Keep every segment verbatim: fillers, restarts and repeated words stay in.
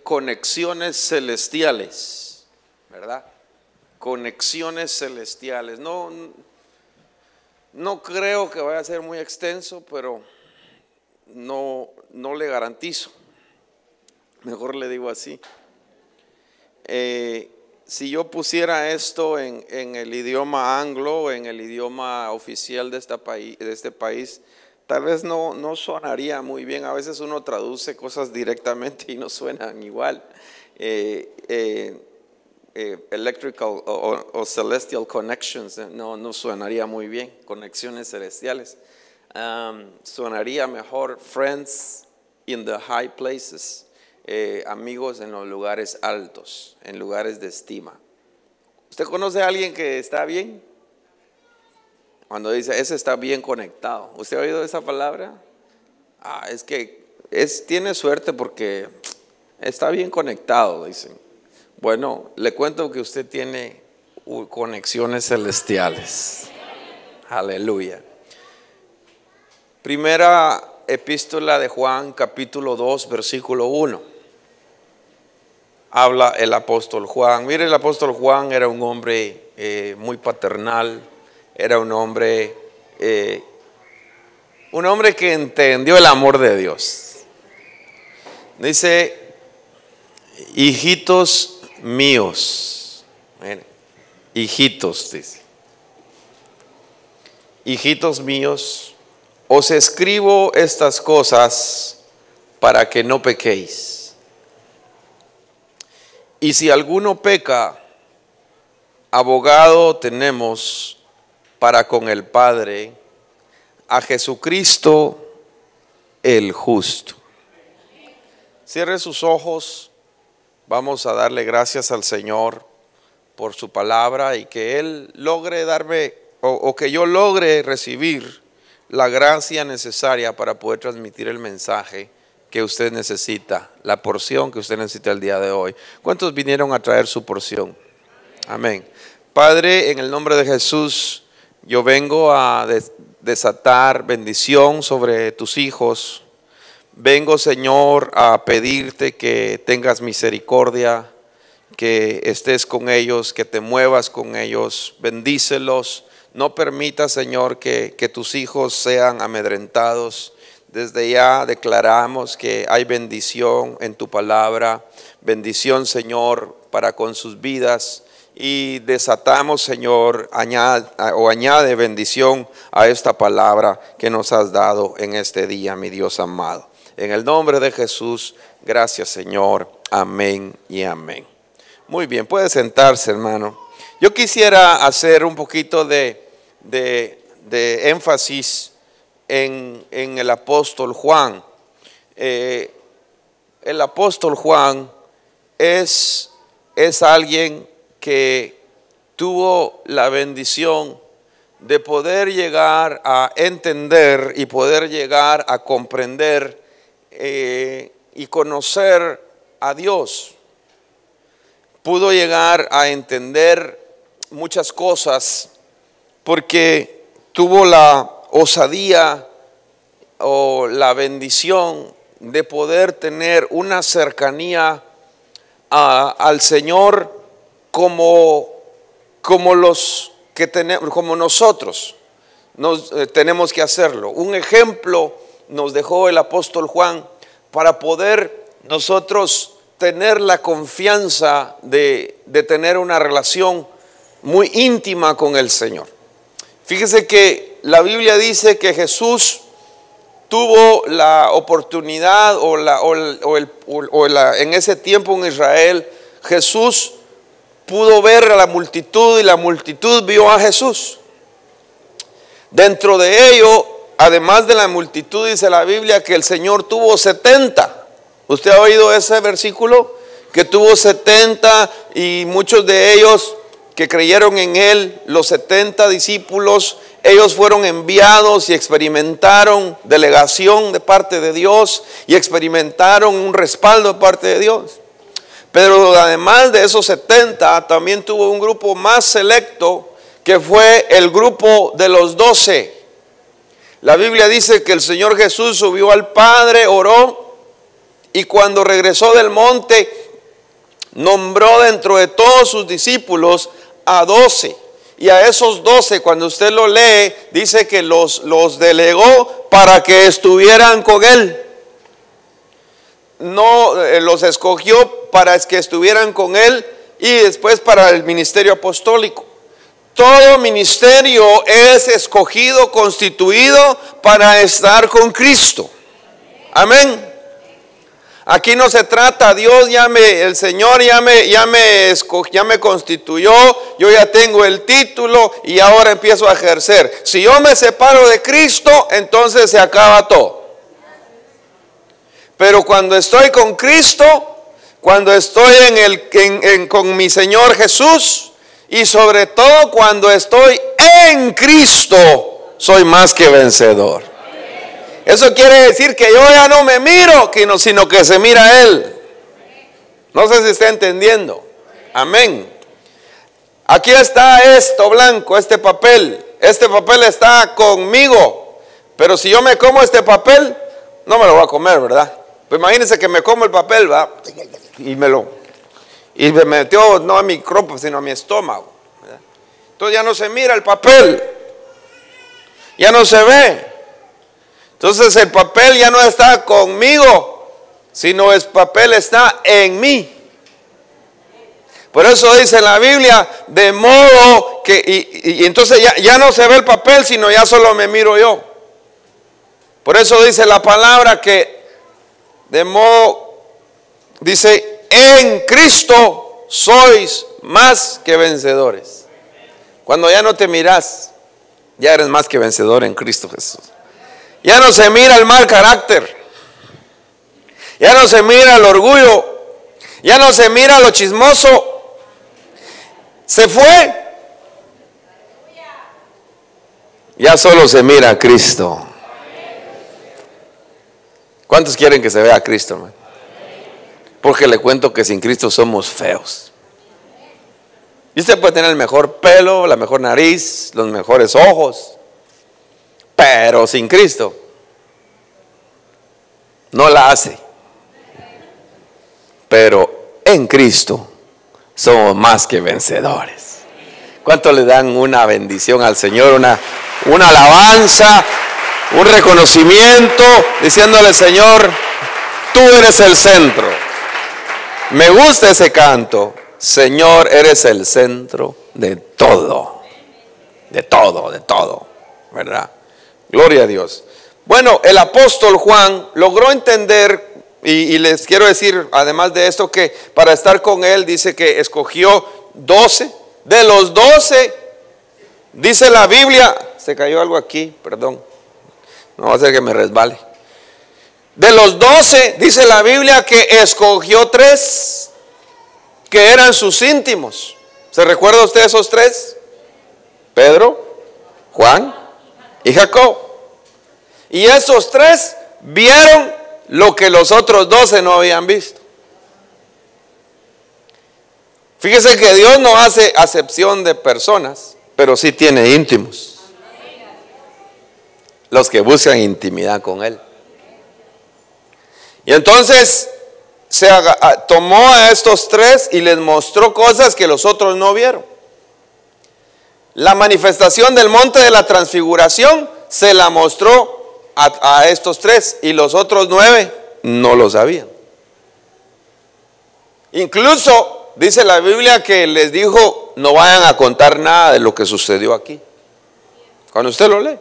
conexiones celestiales, ¿verdad? Conexiones celestiales. No, no creo que vaya a ser muy extenso, pero no, no le garantizo. Mejor le digo así. Eh, si yo pusiera esto en, en el idioma anglo, en el idioma oficial de, esta país, de este país, tal vez no, no sonaría muy bien. A veces uno traduce cosas directamente y no suenan igual. Eh, eh, eh, electrical o, o, o celestial connections, no, no sonaría muy bien. Conexiones celestiales. Um, sonaría mejor friends in the high places. Eh, amigos en los lugares altos, en lugares de estima. ¿Usted conoce a alguien que está bien? Cuando dice, ese está bien conectado. ¿Usted ha oído esa palabra? Ah, es que es, tiene suerte porque está bien conectado, dicen. Bueno, le cuento que usted tiene conexiones celestiales. Aleluya. Primera epístola de Juan, capítulo dos, versículo uno. Habla el apóstol Juan. Mire, el apóstol Juan era un hombre eh, muy paternal. Era un hombre, eh, un hombre que entendió el amor de Dios. Dice, hijitos míos. Mire, hijitos, dice. Hijitos míos, os escribo estas cosas para que no pequéis. Y si alguno peca, abogado tenemos para con el Padre, a Jesucristo el justo. Cierre sus ojos. Vamos a darle gracias al Señor por su palabra y que Él logre darme, o, o que yo logre recibir la gracia necesaria para poder transmitir el mensaje que usted necesita, la porción que usted necesita el día de hoy. ¿Cuántos vinieron a traer su porción? Amén. Padre, en el nombre de Jesús, yo vengo a des- desatar bendición sobre tus hijos. Vengo, Señor, a pedirte que tengas misericordia, que estés con ellos, que te muevas con ellos, bendícelos. No permita, Señor, que, que tus hijos sean amedrentados. Desde ya declaramos que hay bendición en tu palabra, bendición, Señor, para con sus vidas, y desatamos, Señor, añade, o añade bendición a esta palabra que nos has dado en este día, mi Dios amado. En el nombre de Jesús, gracias, Señor. Amén y amén. Muy bien, puede sentarse, hermano. Yo quisiera hacer un poquito de, de, de énfasis En, en el apóstol Juan. Eh, el apóstol Juan es, es alguien que tuvo la bendición de poder llegar a entender y poder llegar a comprender eh, y conocer a Dios. Pudo llegar a entender muchas cosas porque tuvo la osadía o la bendición de poder tener una cercanía a, al Señor como, como los que tenemos, como nosotros nos, eh, tenemos que hacerlo. Un ejemplo nos dejó el apóstol Juan para poder nosotros tener la confianza de, de tener una relación muy íntima con el Señor. Fíjese que la Biblia dice que Jesús tuvo la oportunidad o, la, o, el, o, el, o la, en ese tiempo en Israel, Jesús pudo ver a la multitud y la multitud vio a Jesús. Dentro de ello, además de la multitud, dice la Biblia que el Señor tuvo setenta. ¿Usted ha oído ese versículo? Que tuvo setenta y muchos de ellos que creyeron en Él, los setenta discípulos, ellos fueron enviados y experimentaron delegación de parte de Dios y experimentaron un respaldo de parte de Dios. Pero además de esos setenta, también tuvo un grupo más selecto que fue el grupo de los doce. La Biblia dice que el Señor Jesús subió al Padre, oró, y cuando regresó del monte, nombró dentro de todos sus discípulos a doce. Y a esos doce, cuando usted lo lee, dice que los, los delegó para que estuvieran con él. No, eh, los escogió para que estuvieran con él y después para el ministerio apostólico. Todo ministerio es escogido, constituido para estar con Cristo. Amén. Aquí no se trata, Dios ya me, el Señor ya me, ya me escogió, ya me constituyó, yo ya tengo el título y ahora empiezo a ejercer. Si yo me separo de Cristo, entonces se acaba todo. Pero cuando estoy con Cristo, cuando estoy en el, en, en, con mi Señor Jesús, y sobre todo cuando estoy en Cristo, soy más que vencedor. Eso quiere decir que yo ya no me miro, sino que se mira a Él. No sé si está entendiendo. Amén. Aquí está esto blanco, este papel. Este papel está conmigo. Pero si yo me como este papel, no me lo voy a comer, ¿verdad? Pues imagínense que me como el papel, ¿verdad? Y me lo... Y me metió no a mi cuerpo, sino a mi estómago, ¿verdad? Entonces ya no se mira el papel. Ya no se ve. Entonces el papel ya no está conmigo, sino el papel está en mí. Por eso dice la Biblia, de modo que, y, y entonces ya, ya no se ve el papel, sino ya solo me miro yo. Por eso dice la palabra que, de modo, dice, en Cristo sois más que vencedores. Cuando ya no te miras, ya eres más que vencedor en Cristo Jesús. Ya no se mira el mal carácter, ya no se mira el orgullo, ya no se mira lo chismoso. Se fue. Ya solo se mira a Cristo. ¿Cuántos quieren que se vea a Cristo, man? Porque le cuento que sin Cristo somos feos. Y usted puede tener el mejor pelo, la mejor nariz, los mejores ojos, pero sin Cristo no la hace. Pero en Cristo somos más que vencedores. ¿Cuánto le dan una bendición al Señor? Una, una alabanza, un reconocimiento, diciéndole: Señor, tú eres el centro. Me gusta ese canto. Señor, eres el centro de todo. De todo, de todo, ¿verdad? Gloria a Dios. Bueno, el apóstol Juan logró entender, y, y les quiero decir, además de esto, que para estar con él, dice que escogió doce. De los doce, dice la Biblia, se cayó algo aquí, perdón, no va a ser que me resbale. De los doce, dice la Biblia que escogió tres, que eran sus íntimos. ¿Se recuerda usted esos tres? Pedro, Juan y Jacob. Y esos tres vieron lo que los otros doce no habían visto. Fíjese que Dios no hace acepción de personas, pero sí tiene íntimos. Los que buscan intimidad con Él. Y entonces se haga, tomó a estos tres y les mostró cosas que los otros no vieron. La manifestación del monte de la transfiguración se la mostró a, a estos tres, y los otros nueve no lo sabían. Incluso dice la Biblia que les dijo: no vayan a contar nada de lo que sucedió aquí, cuando usted lo lee.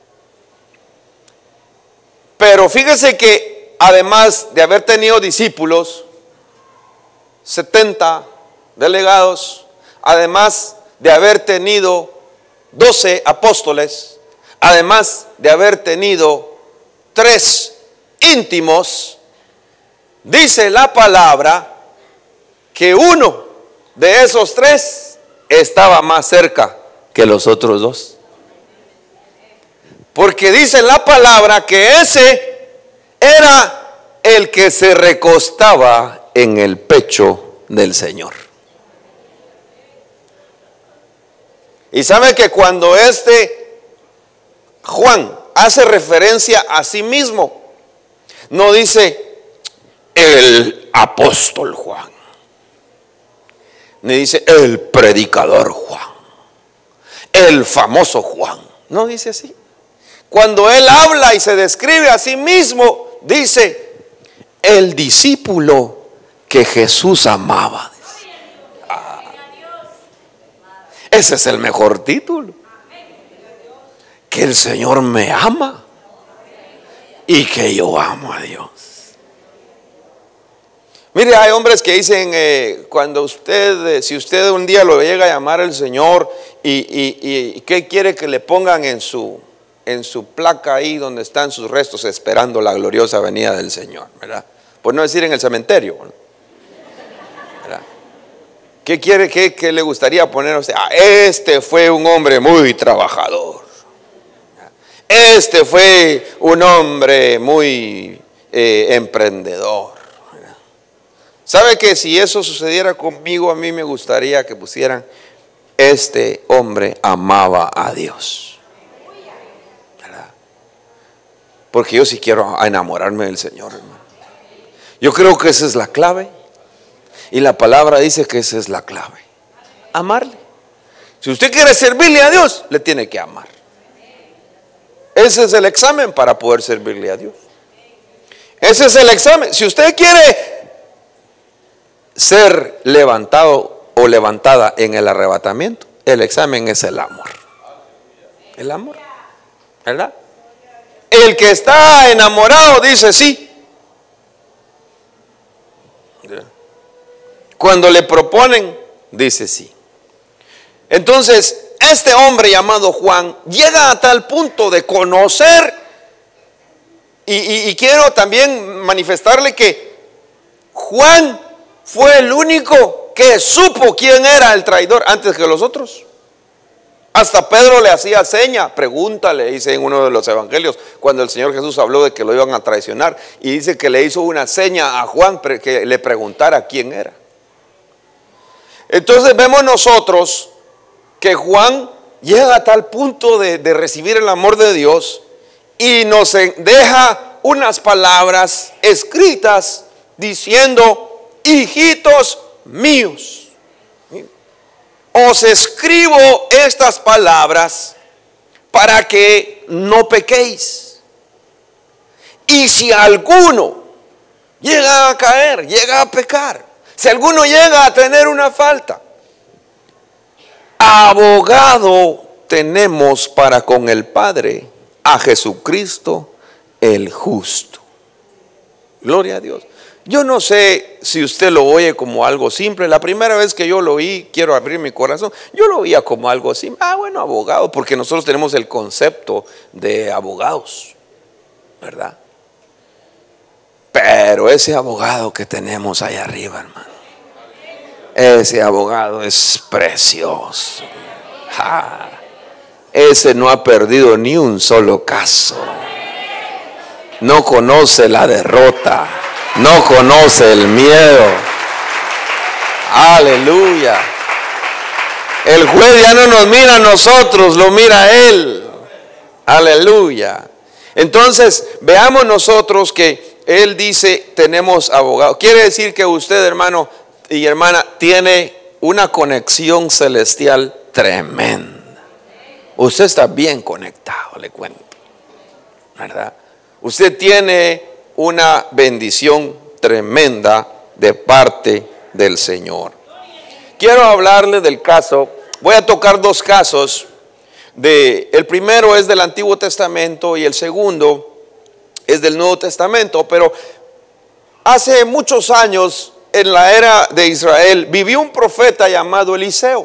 Pero fíjese que además de haber tenido discípulos, setenta delegados, además de haber tenido doce apóstoles, además de haber tenido tres íntimos, dice la palabra que uno de esos tres estaba más cerca que los otros dos. Porque dice la palabra que ese era el que se recostaba en el pecho del Señor. Y sabe que cuando este Juan hace referencia a sí mismo, no dice el apóstol Juan, ni dice el predicador Juan, el famoso Juan. No dice así. Cuando él habla y se describe a sí mismo, dice el discípulo que Jesús amaba. Ah, ese es el mejor título. Que el Señor me ama y que yo amo a Dios. Mire, hay hombres que dicen, eh, cuando usted, eh, si usted un día lo llega a llamar el Señor, y, y, y ¿qué quiere que le pongan en su, en su placa ahí donde están sus restos esperando la gloriosa venida del Señor? ¿Verdad? Por no decir en el cementerio, ¿verdad? ¿Qué quiere, qué, qué le gustaría poner a usted? Ah, este fue un hombre muy trabajador. Este fue un hombre muy eh, emprendedor. ¿Sabe que si eso sucediera conmigo, a mí me gustaría que pusieran, este hombre amaba a Dios? ¿Verdad? Porque yo sí quiero enamorarme del Señor, hermano. Yo creo que esa es la clave. Y la palabra dice que esa es la clave. Amarle. Si usted quiere servirle a Dios, le tiene que amar. Ese es el examen para poder servirle a Dios. Ese es el examen. Si usted quiere ser levantado o levantada en el arrebatamiento, el examen es el amor. El amor, ¿verdad? El que está enamorado dice sí. Cuando le proponen, dice sí. Entonces, este hombre llamado Juan llega a tal punto de conocer, y, y, y quiero también manifestarle que Juan fue el único que supo quién era el traidor antes que los otros. Hasta Pedro le hacía seña, pregúntale, dice en uno de los evangelios, cuando el Señor Jesús habló de que lo iban a traicionar, y dice que le hizo una seña a Juan que le preguntara quién era. Entonces vemos nosotros que Juan llega a tal punto de, de recibir el amor de Dios y nos deja unas palabras escritas diciendo: hijitos míos, os escribo estas palabras para que no pequéis. Y si alguno llega a caer, llega a pecar, si alguno llega a tener una falta, abogado tenemos para con el Padre, a Jesucristo el justo. Gloria a Dios. Yo no sé si usted lo oye como algo simple. La primera vez que yo lo oí, quiero abrir mi corazón, yo lo oía como algo simple. Ah, bueno, abogado, porque nosotros tenemos el concepto de abogados, ¿verdad? Pero ese abogado que tenemos allá arriba, hermano, ese abogado es precioso. Ja, ese no ha perdido ni un solo caso. No conoce la derrota. No conoce el miedo. Aleluya. El juez ya no nos mira a nosotros, lo mira a él. Aleluya. Entonces, veamos nosotros que él dice, tenemos abogado. Quiere decir que usted, hermano y hermana, tiene una conexión celestial tremenda. Usted está bien conectado, le cuento, ¿verdad? Usted tiene una bendición tremenda de parte del Señor. Quiero hablarle del caso. Voy a tocar dos casos. De, el primero es del Antiguo Testamento y el segundo es del Nuevo Testamento. Pero hace muchos años, en la era de Israel, vivió un profeta llamado Eliseo.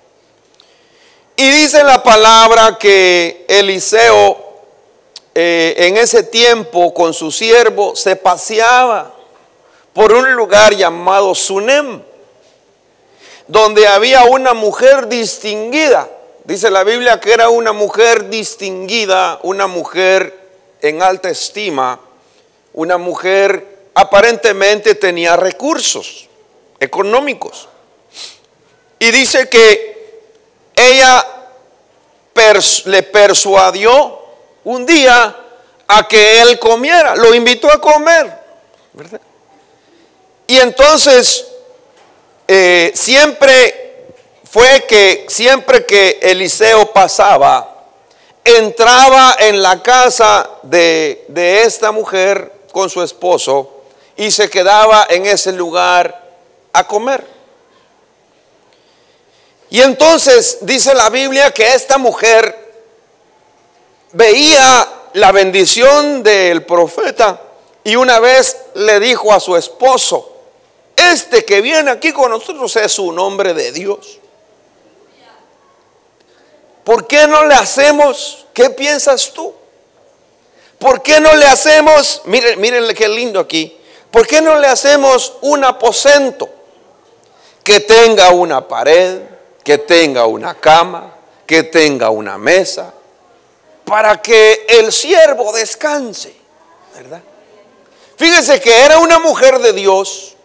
Y dice la palabra que Eliseo Eh, en ese tiempo con su siervo se paseaba por un lugar llamado Sunem, donde había una mujer distinguida. Dice la Biblia que era una mujer distinguida, una mujer en alta estima, una mujer aparentemente tenía recursos económicos. Y dice que ella pers- le persuadió un día a que él comiera, lo invitó a comer, ¿verdad? Y entonces eh, siempre fue que siempre que Eliseo pasaba, entraba en la casa de, de esta mujer con su esposo y se quedaba en ese lugar a comer. Y entonces dice la Biblia que esta mujer veía la bendición del profeta y una vez le dijo a su esposo: este que viene aquí con nosotros es un hombre de Dios. ¿Por qué no le hacemos? ¿Qué piensas tú? ¿Por qué no le hacemos? Miren, miren qué lindo aquí. ¿Por qué no le hacemos un aposento que tenga una pared, que tenga una cama, que tenga una mesa, para que el siervo descanse, ¿verdad? Fíjense que era una mujer de Dios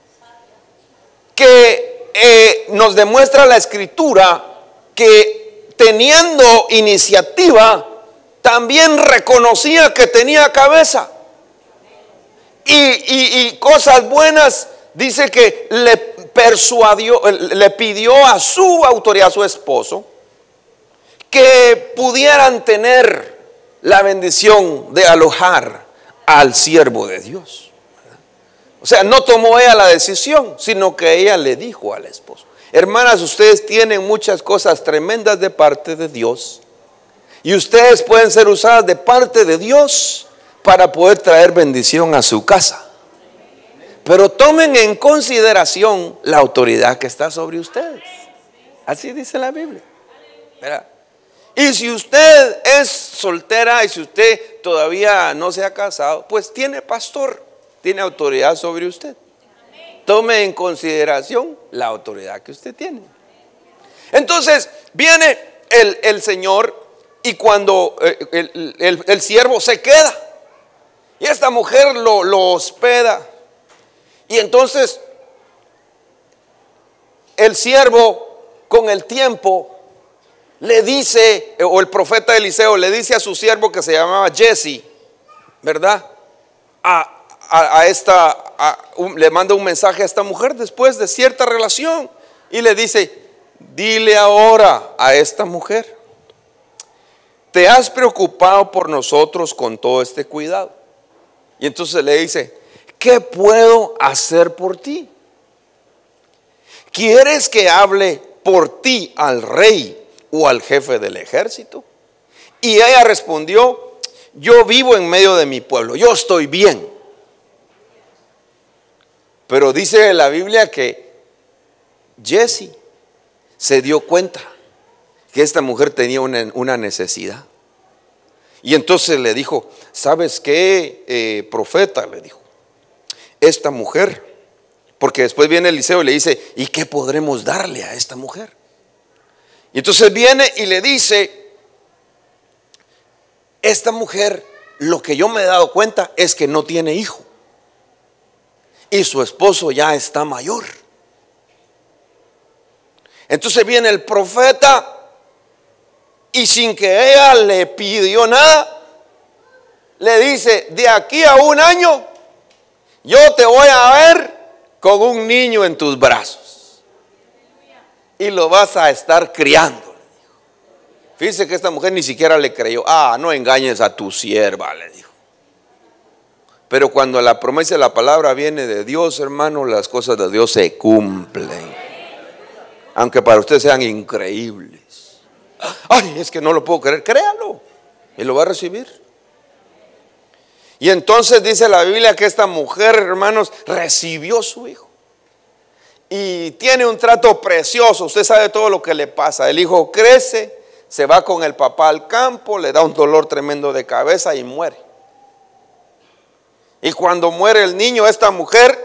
que eh, nos demuestra la escritura que teniendo iniciativa también reconocía que tenía cabeza y, y, y cosas buenas. Dice que le persuadió, le pidió a su autoridad, a su esposo, que pudieran tener la bendición de alojar al siervo de Dios. O sea, no tomó ella la decisión, sino que ella le dijo al esposo: hermanas, ustedes tienen muchas cosas tremendas de parte de Dios y ustedes pueden ser usadas de parte de Dios para poder traer bendición a su casa. Pero tomen en consideración la autoridad que está sobre ustedes. Así dice la Biblia, ¿verdad? Y si usted es soltera y si usted todavía no se ha casado, pues tiene pastor, tiene autoridad sobre usted. Tome en consideración la autoridad que usted tiene. Entonces viene el, el Señor y cuando el, el, el, el siervo se queda y esta mujer lo, lo hospeda. Y entonces el siervo con el tiempo le dice, o el profeta Eliseo le dice a su siervo que se llamaba Jesse, ¿verdad? A, a, a esta, a, un, le manda un mensaje a esta mujer después de cierta relación y le dice: dile ahora a esta mujer, te has preocupado por nosotros con todo este cuidado. Y entonces le dice: ¿qué puedo hacer por ti? ¿Quieres que hable por ti al rey o al jefe del ejército? Y ella respondió: yo vivo en medio de mi pueblo, yo estoy bien. Pero dice la Biblia que Jesse se dio cuenta que esta mujer tenía una, una necesidad. Y entonces le dijo: ¿sabes qué, eh, profeta? Le dijo, esta mujer, porque después viene Eliseo y le dice: ¿y qué podremos darle a esta mujer? Y entonces viene y le dice: esta mujer, lo que yo me he dado cuenta es que no tiene hijo y su esposo ya está mayor. Entonces viene el profeta y sin que ella le pidió nada, le dice: de aquí a un año yo te voy a ver con un niño en tus brazos y lo vas a estar criando. Fíjese que esta mujer ni siquiera le creyó. Ah, no engañes a tu sierva, le dijo. Pero cuando la promesa de la palabra viene de Dios, hermano, las cosas de Dios se cumplen, aunque para ustedes sean increíbles. Ay, es que no lo puedo creer. Créalo y lo va a recibir. Y entonces dice la Biblia que esta mujer, hermanos, recibió su hijo y tiene un trato precioso. Usted sabe todo lo que le pasa. El hijo crece, se va con el papá al campo, le da un dolor tremendo de cabeza y muere. Y cuando muere el niño, esta mujer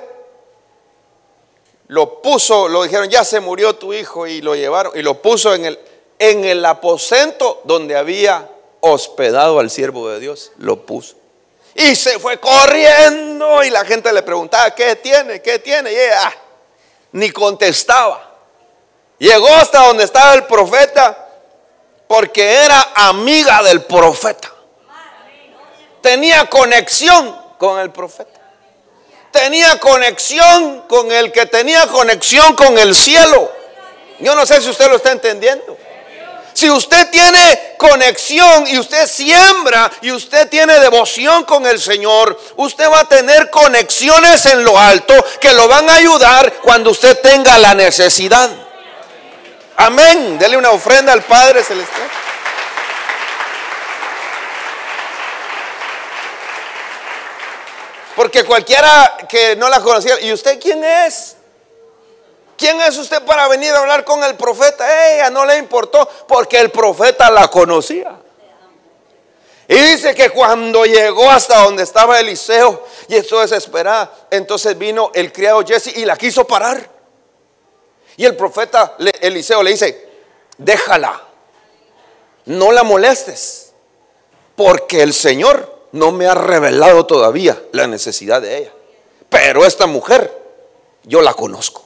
lo puso, lo dijeron: ya se murió tu hijo, y lo llevaron y lo puso en el, en el aposento donde había hospedado al siervo de Dios. Lo puso. Y se fue corriendo y la gente le preguntaba: ¿qué tiene? ¿Qué tiene? Y ella ah, ni contestaba. Llegó hasta donde estaba el profeta porque era amiga del profeta. Tenía conexión con el profeta. tenía conexión con el que tenía conexión con el cielo. Yo no sé si usted lo está entendiendo. Si usted tiene conexión y usted siembra y usted tiene devoción con el Señor, usted va a tener conexiones en lo alto que lo van a ayudar cuando usted tenga la necesidad. Amén. Dele una ofrenda al Padre Celestial. Porque cualquiera que no la conocía, ¿y usted quién es? ¿Quién es usted para venir a hablar con el profeta? Ella no le importó porque el profeta la conocía. Y dice que cuando llegó hasta donde estaba Eliseo y estuvo desesperada, entonces vino el criado Jesse y la quiso parar. Y el profeta Eliseo le dice: déjala, no la molestes, porque el Señor no me ha revelado todavía la necesidad de ella. Pero esta mujer yo la conozco.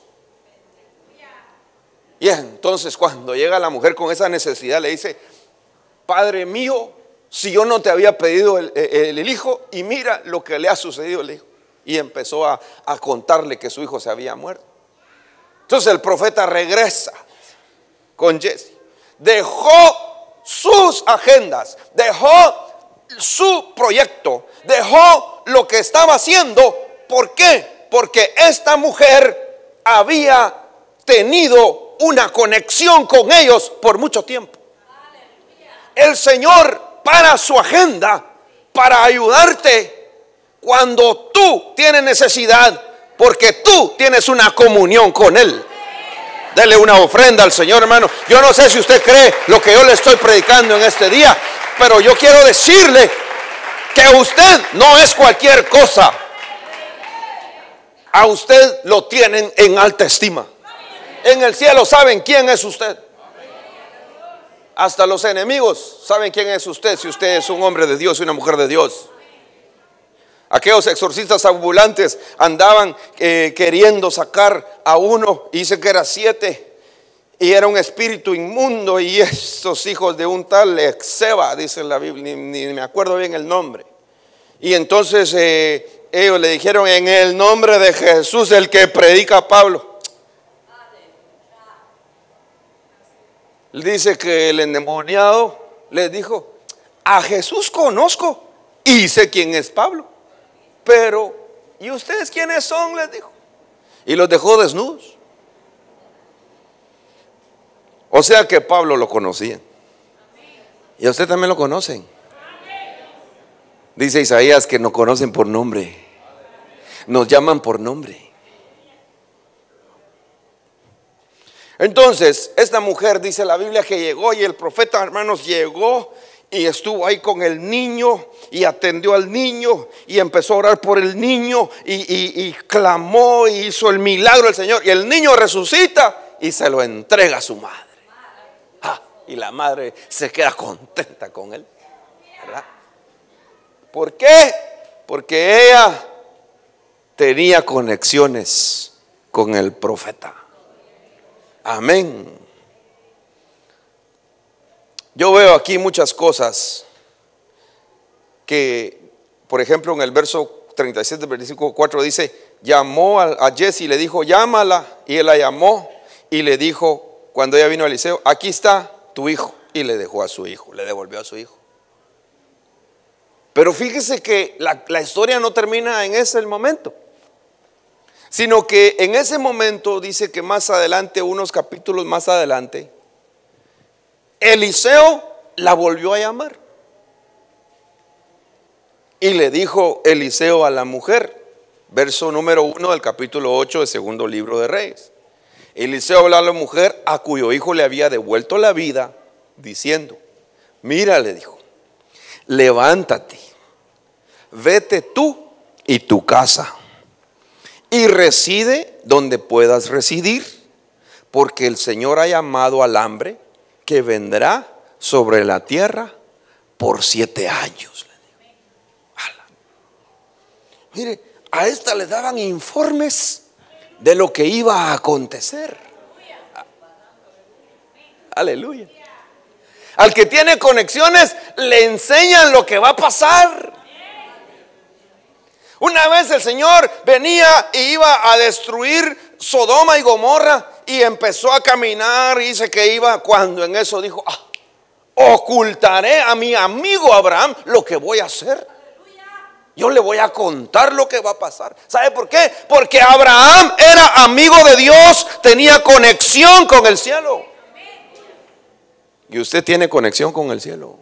Y entonces cuando llega la mujer con esa necesidad le dice: Padre mío, si yo no te había pedido el, el, el hijo, y mira lo que le ha sucedido al hijo. Y empezó a, a contarle que su hijo se había muerto. Entonces el profeta regresa con Jesse. Dejó sus agendas, dejó su proyecto, dejó lo que estaba haciendo. ¿Por qué? Porque esta mujer había tenido una conexión con ellos por mucho tiempo. El Señor para su agenda para ayudarte cuando tú tienes necesidad, porque tú tienes una comunión con Él. Dele una ofrenda al Señor, hermano. Yo no sé si usted cree lo que yo le estoy predicando en este día, pero yo quiero decirle que usted no es cualquier cosa. A usted lo tienen en alta estima. En el cielo saben quién es usted. Hasta los enemigos saben quién es usted, si usted es un hombre de Dios y una mujer de Dios. Aquellos exorcistas ambulantes andaban eh, queriendo sacar a uno, y dice que era siete, y era un espíritu inmundo, y estos hijos de un tal Exeba, dice la Biblia, ni, ni me acuerdo bien el nombre. Y entonces eh, ellos le dijeron: en el nombre de Jesús, el que predica Pablo. Dice que el endemoniado les dijo: a Jesús conozco y sé quién es Pablo, pero ¿y ustedes quiénes son?, les dijo. Y los dejó desnudos. O sea que Pablo lo conocía. Y a usted también lo conocen. Dice Isaías que nos conocen por nombre. Nos llaman por nombre. Entonces, esta mujer, dice la Biblia, que llegó, y el profeta, hermanos, llegó y estuvo ahí con el niño y atendió al niño y empezó a orar por el niño y, y, y clamó y hizo el milagro del Señor. Y el niño resucita y se lo entrega a su madre. Ah, y la madre se queda contenta con él, ¿verdad? ¿Por qué? Porque ella tenía conexiones con el profeta. Amén. Yo veo aquí muchas cosas que, por ejemplo, en el verso treinta y siete, versículo cuatro dice: llamó a, a Jesse y le dijo: llámala. Y él la llamó y le dijo, cuando ella vino a Eliseo: aquí está tu hijo. Y le dejó a su hijo, le devolvió a su hijo. Pero fíjese que la, la historia no termina en ese momento, sino que en ese momento dice que más adelante, unos capítulos más adelante, Eliseo la volvió a llamar. Y le dijo Eliseo a la mujer, verso número uno del capítulo ocho del segundo libro de Reyes. Eliseo habló a la mujer a cuyo hijo le había devuelto la vida, diciendo: mira, le dijo, levántate, vete tú y tu casa, y reside donde puedas residir, porque el Señor ha llamado al hambre que vendrá sobre la tierra por siete años. Mire, a esta le daban informes de lo que iba a acontecer. Aleluya. Al que tiene conexiones le enseñan lo que va a pasar. Una vez el Señor venía y iba a destruir Sodoma y Gomorra y empezó a caminar y dice que iba, cuando en eso dijo, ah, ocultaré a mi amigo Abraham lo que voy a hacer. Yo le voy a contar lo que va a pasar. ¿Sabe por qué? Porque Abraham era amigo de Dios, tenía conexión con el cielo. Y usted tiene conexión con el cielo.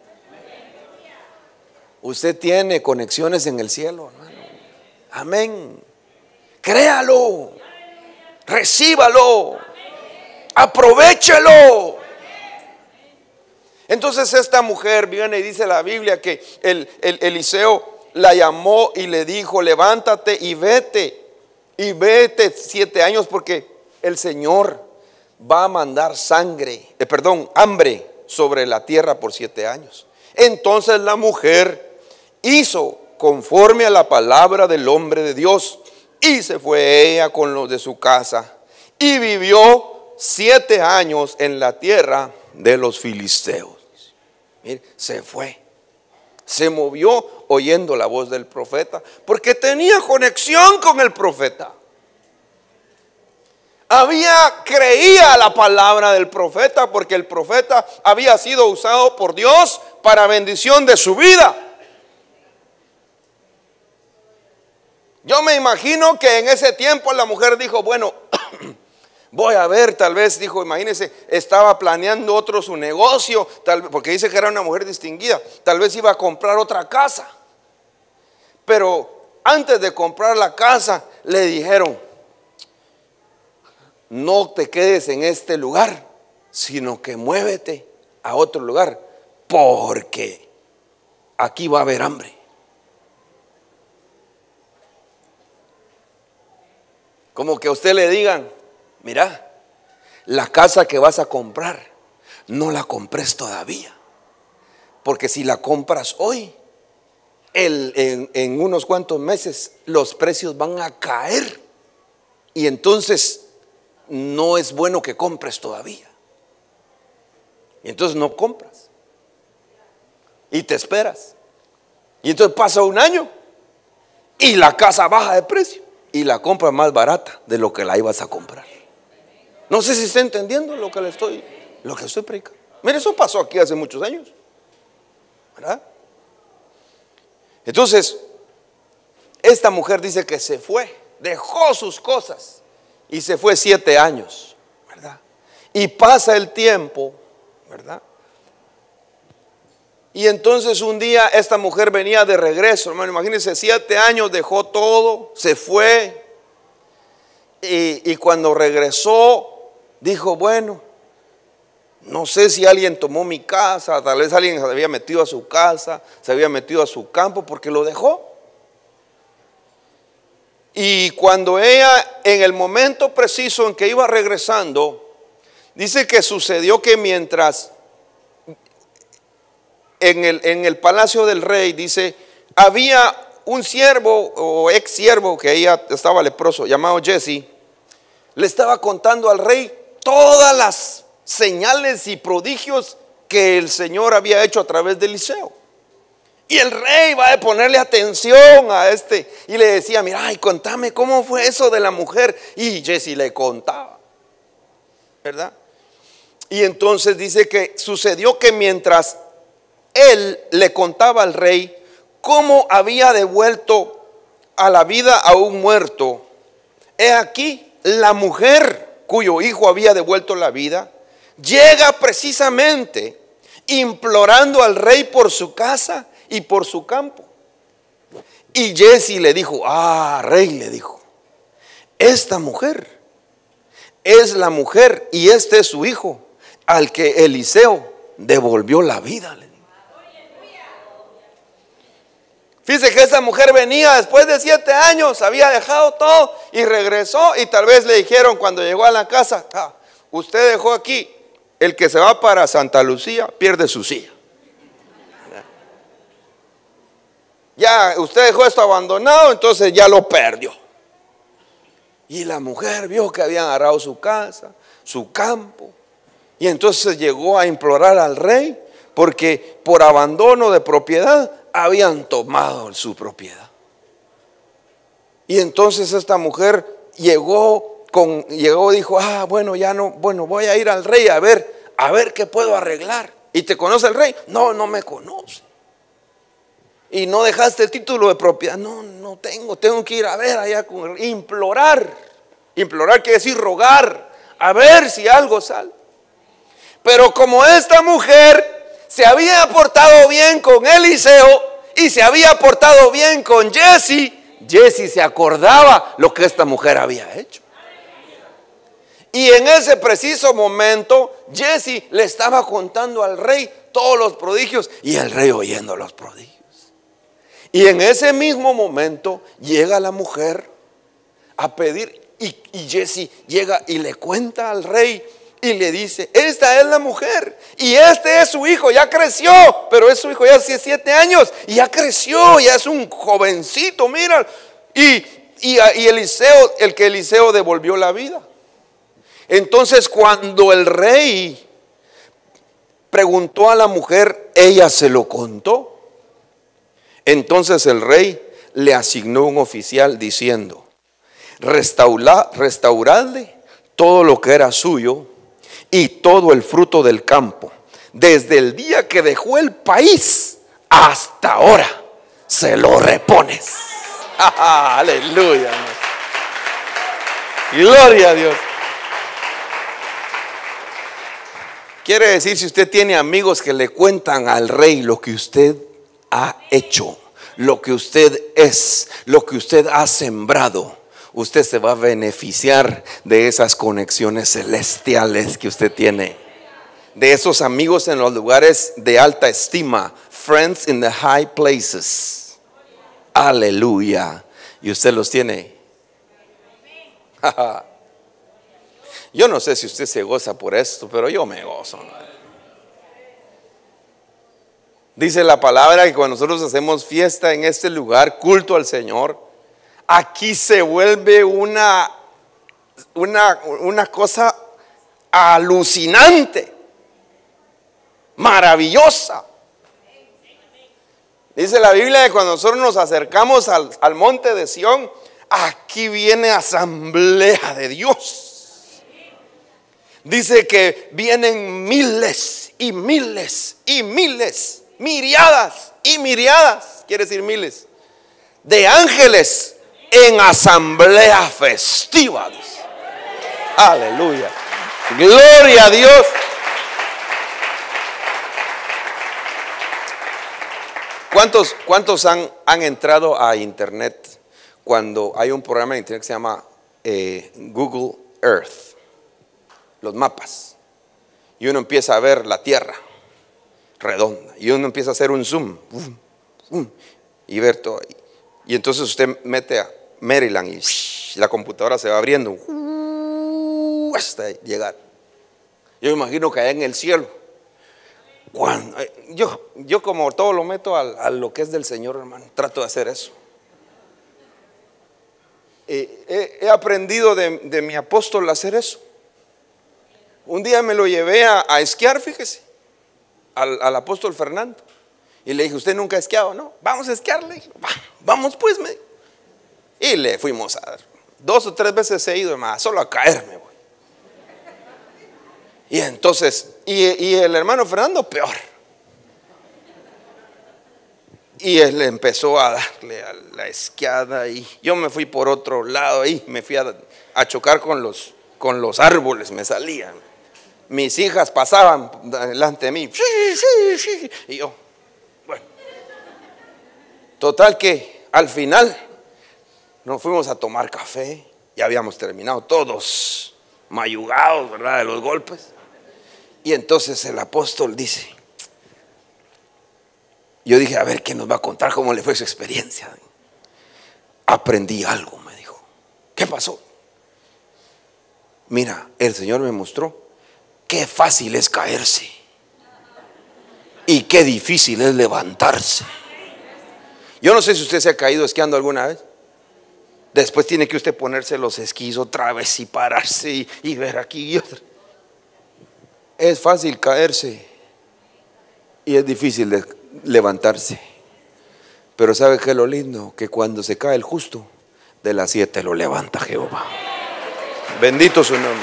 Usted tiene conexiones en el cielo, hermano. Amén. Créalo. Recíbalo. Aprovéchelo. Entonces esta mujer viene y dice la Biblia que el, el Eliseo la llamó y le dijo, levántate y vete. Y vete siete años porque el Señor va a mandar sangre, eh, perdón, hambre sobre la tierra por siete años. Entonces la mujer hizo conforme a la palabra del hombre de Dios y se fue ella con los de su casa y vivió siete años en la tierra de los filisteos. Mire, se fue, se movió oyendo la voz del profeta porque tenía conexión con el profeta. Había, creía la palabra del profeta porque el profeta había sido usado por Dios para bendición de su vida. Yo me imagino que en ese tiempo la mujer dijo, bueno, voy a ver, tal vez, dijo, imagínense, estaba planeando otro su negocio, tal, porque dice que era una mujer distinguida, tal vez iba a comprar otra casa. Pero antes de comprar la casa, le dijeron, no te quedes en este lugar, sino que muévete a otro lugar, porque aquí va a haber hambre. Como que a usted le digan, mira, la casa que vas a comprar, no la compres todavía, porque si la compras hoy, el, en, en unos cuantos meses los precios van a caer y entonces no es bueno que compres todavía. Y entonces no compras y te esperas y entonces pasa un año y la casa baja de precio y la compra más barata de lo que la ibas a comprar. No sé si está entendiendo lo que le estoy, lo que estoy predicando. Mire, eso pasó aquí hace muchos años, ¿verdad? Entonces, esta mujer dice que se fue, dejó sus cosas y se fue siete años, ¿verdad? Y pasa el tiempo, ¿verdad? Y entonces un día esta mujer venía de regreso, hermano, imagínense, siete años, dejó todo, se fue. Y, y cuando regresó, dijo, bueno, no sé si alguien tomó mi casa, tal vez alguien se había metido a su casa, se había metido a su campo, porque lo dejó. Y cuando ella, en el momento preciso en que iba regresando, dice que sucedió que mientras en el, en el palacio del rey, dice, había un siervo o ex siervo que ella estaba leproso, llamado Jesse, le estaba contando al rey todas las señales y prodigios que el Señor había hecho a través de Eliseo. Y el rey va a ponerle atención a este y le decía, mira, y contame cómo fue eso de la mujer. Y Jesse le contaba, ¿verdad? Y entonces dice que sucedió que mientras él le contaba al rey cómo había devuelto a la vida a un muerto, he aquí la mujer cuyo hijo había devuelto la vida llega precisamente implorando al rey por su casa y por su campo. Y Jesse le dijo, ah, rey, le dijo, esta mujer es la mujer y este es su hijo al que Eliseo devolvió la vida. Fíjese que esa mujer venía después de siete años, había dejado todo y regresó, y tal vez le dijeron cuando llegó a la casa, ah, usted dejó aquí, el que se va para Santa Lucía pierde su silla. Ya usted dejó esto abandonado, entonces ya lo perdió. Y la mujer vio que habían agarrado su casa, su campo, y entonces llegó a implorar al rey porque por abandono de propiedad habían tomado su propiedad. Y entonces esta mujer llegó con, llegó, dijo, ah, bueno, ya no, bueno, voy a ir al rey a ver, a ver qué puedo arreglar. ¿Y te conoce el rey? No, no me conoce. ¿Y no dejaste el título de propiedad? No, no tengo, tengo que ir a ver allá con el, implorar. Implorar quiere decir rogar, a ver si algo sale. Pero como esta mujer se había portado bien con Eliseo y se había portado bien con Jesse, Jesse se acordaba lo que esta mujer había hecho. Y en ese preciso momento Jesse le estaba contando al rey todos los prodigios y el rey oyendo los prodigios. Y en ese mismo momento llega la mujer a pedir y, y Jesse llega y le cuenta al rey y le dice, esta es la mujer y este es su hijo, ya creció, pero es su hijo ya hace siete años y ya creció, ya es un jovencito, mira. Y, y, y Eliseo, el que Eliseo devolvió la vida. Entonces cuando el rey preguntó a la mujer, ella se lo contó. Entonces el rey le asignó un oficial diciendo, Restaura, restauradle todo lo que era suyo y todo el fruto del campo, desde el día que dejó el país hasta ahora se lo repones. Aleluya. Gloria a Dios. Quiere decir, si usted tiene amigos que le cuentan al rey lo que usted ha hecho, lo que usted es, lo que usted ha sembrado, usted se va a beneficiar de esas conexiones celestiales que usted tiene, de esos amigos en los lugares de alta estima, friends in the high places. Aleluya. Y usted los tiene. Yo no sé si usted se goza por esto, pero yo me gozo. Dice la palabra que cuando nosotros hacemos fiesta en este lugar, culto al Señor, aquí se vuelve una, una, una cosa alucinante, maravillosa. Dice la Biblia que cuando nosotros nos acercamos al, al monte de Sión, aquí viene asamblea de Dios. Dice que vienen miles y miles y miles, miriadas y miriadas, quiere decir miles, de ángeles en asamblea festiva. Aleluya. Gloria a Dios. ¿Cuántos, cuántos han, han entrado a internet cuando hay un programa de internet que se llama eh, Google Earth? Los mapas. Y uno empieza a ver la tierra redonda. Y uno empieza a hacer un zoom. Um, um, y ver todo. Y entonces usted mete a Maryland y shh, la computadora se va abriendo uh, hasta llegar. Yo me imagino que allá en el cielo, cuando, yo, yo como todo lo meto a, a lo que es del Señor, hermano, trato de hacer eso. Eh, he, he aprendido de, de mi apóstol a hacer eso. Un día me lo llevé a, a esquiar, fíjese, al, al apóstol Fernando. Y le dije, ¿usted nunca ha esquiado? No, vamos a esquiar. Le dije, vamos pues. Me... Y le fuimos a dar. Dos o tres veces he ido, hermano, solo a caerme voy. Y entonces, y, y el hermano Fernando peor. Y él empezó a darle a la esquiada y yo me fui por otro lado y me fui a, a chocar con los, con los árboles, me salían. Mis hijas pasaban delante de mí y yo, bueno, total que al final nos fuimos a tomar café, ya habíamos terminado todos mayugados, ¿verdad?, de los golpes. Y entonces el apóstol dice, yo dije, a ver, ¿qué nos va a contar? ¿Cómo le fue su experiencia? Aprendí algo, me dijo. ¿Qué pasó? Mira, el Señor me mostró qué fácil es caerse y qué difícil es levantarse. Yo no sé si usted se ha caído esquiando alguna vez. Después tiene que usted ponerse los esquís otra vez y pararse y, y ver aquí y otra. Es fácil caerse y es difícil de levantarse. Pero ¿sabe qué es lo lindo? Que cuando se cae el justo, de las siete lo levanta Jehová. Bendito su nombre.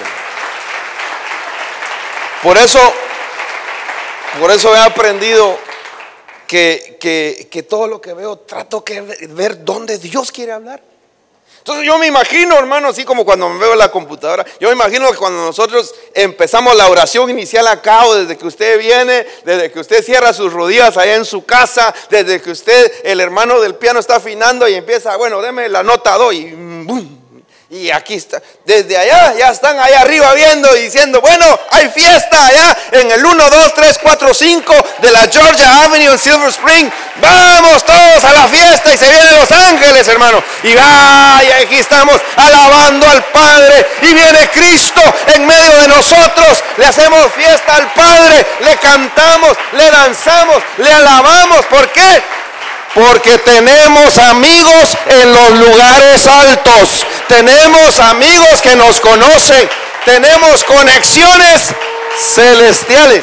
Por eso, por eso he aprendido que, que, que todo lo que veo trato de ver dónde Dios quiere hablar. Entonces yo me imagino, hermano, así como cuando me veo en la computadora, yo me imagino que cuando nosotros empezamos la oración inicial acá, o desde que usted viene, desde que usted cierra sus rodillas allá en su casa, desde que usted, el hermano del piano está afinando y empieza, bueno, deme la nota do y boom. Y aquí está, desde allá ya están allá arriba viendo y diciendo, bueno, hay fiesta allá en el uno, dos, tres, cuatro, cinco de la Georgia Avenue en Silver Spring. Vamos todos a la fiesta y se vienen los ángeles, hermano. Y vaya, aquí estamos alabando al Padre y viene Cristo en medio de nosotros. Le hacemos fiesta al Padre, le cantamos, le danzamos, le alabamos. ¿Por qué? Porque tenemos amigos en los lugares altos. Tenemos amigos que nos conocen. Tenemos conexiones celestiales.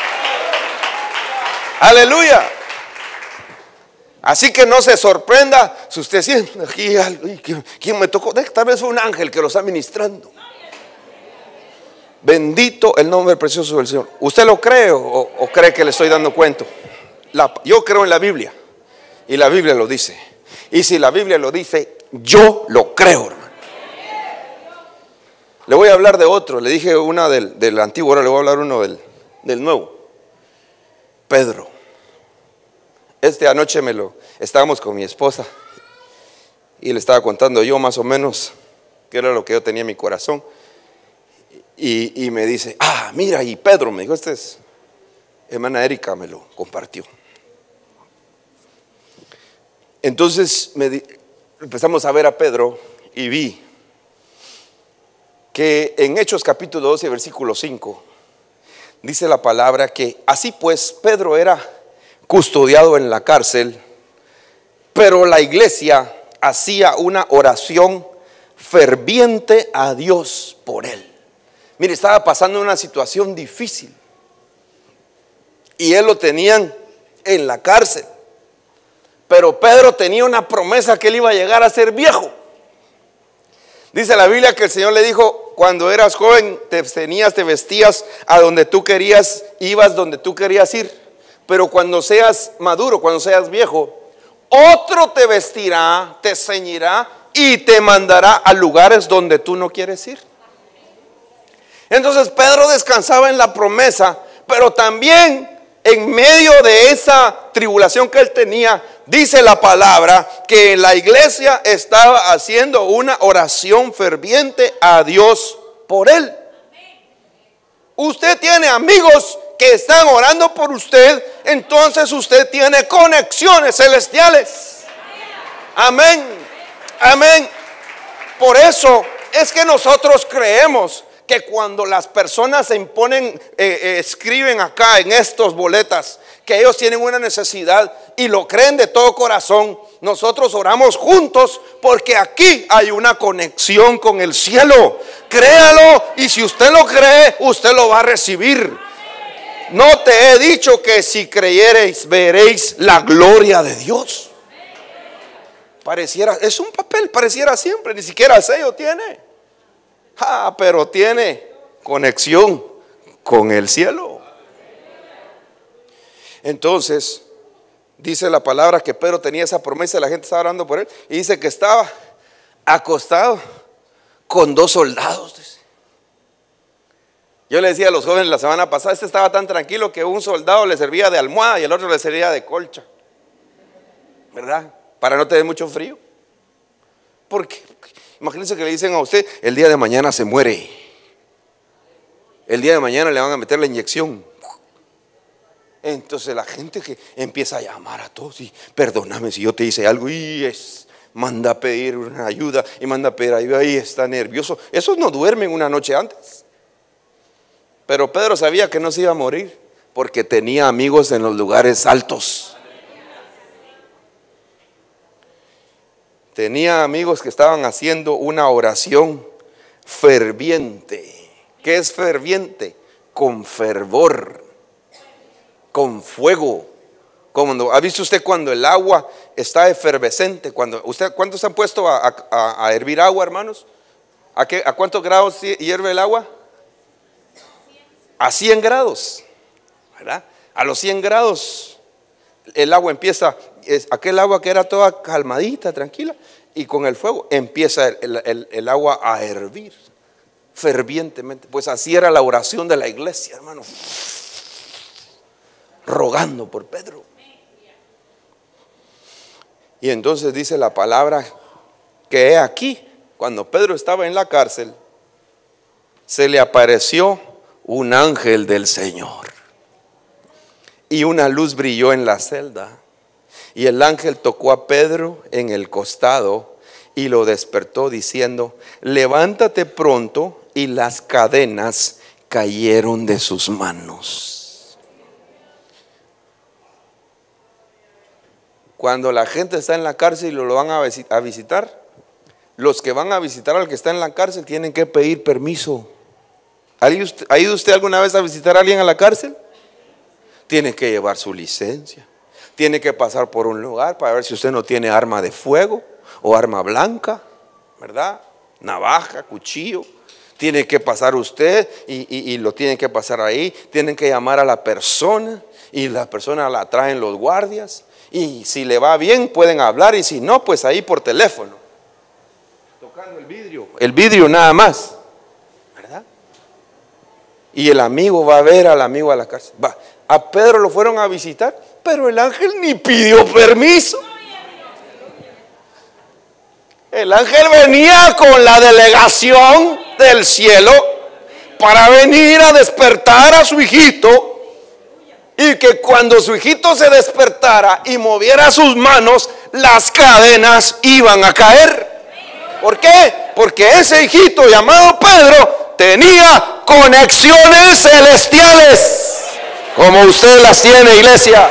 Aleluya. Así que no se sorprenda si usted siente aquí, ¿quién me tocó? Tal vez fue un ángel que lo está ministrando. Bendito el nombre precioso del Señor. ¿Usted lo cree o, o cree que le estoy dando cuento? La, yo creo en la Biblia. Y la Biblia lo dice. Y si la Biblia lo dice, yo lo creo, hermano. Le voy a hablar de otro. Le dije una del, del antiguo, ahora le voy a hablar uno del, del nuevo. Pedro. Este anoche me lo estábamos con mi esposa y le estaba contando yo más o menos qué era lo que yo tenía en mi corazón. Y, y me dice, ah, mira, y Pedro me dijo, este es, hermana Erika me lo compartió. Entonces me di, empezamos a ver a Pedro y vi que en Hechos capítulo doce versículo cinco dice la palabra que así pues Pedro era custodiado en la cárcel, pero la iglesia hacía una oración ferviente a Dios por él. Mire, estaba pasando una situación difícil y él lo tenían en la cárcel. Pero Pedro tenía una promesa que él iba a llegar a ser viejo. Dice la Biblia que el Señor le dijo, cuando eras joven te tenías, te vestías a donde tú querías, ibas donde tú querías ir. Pero cuando seas maduro, cuando seas viejo, otro te vestirá, te ceñirá y te mandará a lugares donde tú no quieres ir. Entonces Pedro descansaba en la promesa, pero también en medio de esa tribulación que él tenía, dice la palabra que la iglesia estaba haciendo una oración ferviente a Dios por él. Usted tiene amigos que están orando por usted, entonces usted tiene conexiones celestiales. Amén, amén. Por eso es que nosotros creemos que cuando las personas se imponen, eh, eh, escriben acá en estos boletas que ellos tienen una necesidad y lo creen de todo corazón, nosotros oramos juntos porque aquí hay una conexión con el cielo. Créalo, y si usted lo cree, usted lo va a recibir. No te he dicho que si creyereis veréis la gloria de Dios. Pareciera, es un papel, pareciera siempre, ni siquiera sello tiene. Ah, pero tiene conexión con el cielo. Entonces, dice la palabra que Pedro tenía esa promesa, la gente estaba orando por él, y dice que estaba acostado con dos soldados. Yo le decía a los jóvenes la semana pasada, este estaba tan tranquilo que un soldado le servía de almohada y el otro le servía de colcha, ¿verdad? Para no tener mucho frío. ¿Por qué? Imagínense que le dicen a usted, el día de mañana se muere, el día de mañana le van a meter la inyección. Entonces la gente que empieza a llamar a todos y perdóname si yo te hice algo, y es, manda a pedir una ayuda y manda a pedir ayuda y está nervioso. Esos no duermen una noche antes. Pero Pedro sabía que no se iba a morir porque tenía amigos en los lugares altos. Tenía amigos que estaban haciendo una oración ferviente. ¿Qué es ferviente? Con fervor, con fuego, Cuando, ¿ha visto usted cuando el agua está efervescente? Cuando usted, ¿cuántos han puesto a, a, a hervir agua, hermanos? ¿A, qué, ¿A cuántos grados hierve el agua? A cien grados, ¿verdad? A los cien grados el agua empieza, es aquel agua que era toda calmadita, tranquila, y con el fuego empieza el, el, el agua a hervir fervientemente. Pues así era la oración de la iglesia, hermano, rogando por Pedro. Y entonces dice la palabra que he aquí, cuando Pedro estaba en la cárcel, se le apareció un ángel del Señor y una luz brilló en la celda, y el ángel tocó a Pedro en el costado y lo despertó diciendo: levántate pronto. Y las cadenas cayeron de sus manos. Cuando la gente está en la cárcel y lo van a visitar, los que van a visitar al que está en la cárcel tienen que pedir permiso. ¿Ha ido usted alguna vez a visitar a alguien a la cárcel? Tiene que llevar su licencia, tiene que pasar por un lugar para ver si usted no tiene arma de fuego o arma blanca, ¿verdad? Navaja, cuchillo. Tiene que pasar usted y, y, y lo tienen que pasar ahí. Tienen que llamar a la persona y la persona la traen los guardias. Y si le va bien pueden hablar, y si no, pues ahí por teléfono, tocando el vidrio, el vidrio nada más, ¿verdad? Y el amigo va a ver al amigo a la cárcel. Va. A Pedro lo fueron a visitar, pero el ángel ni pidió permiso. El ángel venía con la delegación del cielo para venir a despertar a su hijito, y que cuando su hijito se despertara y moviera sus manos, las cadenas iban a caer. ¿Por qué? Porque ese hijito llamado Pedro tenía conexiones celestiales, como usted las tiene, iglesia.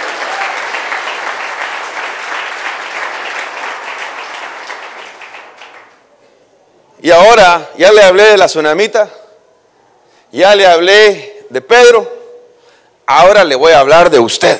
Y ahora ya le hablé de la tsunamita, ya le hablé de Pedro, ahora le voy a hablar de usted.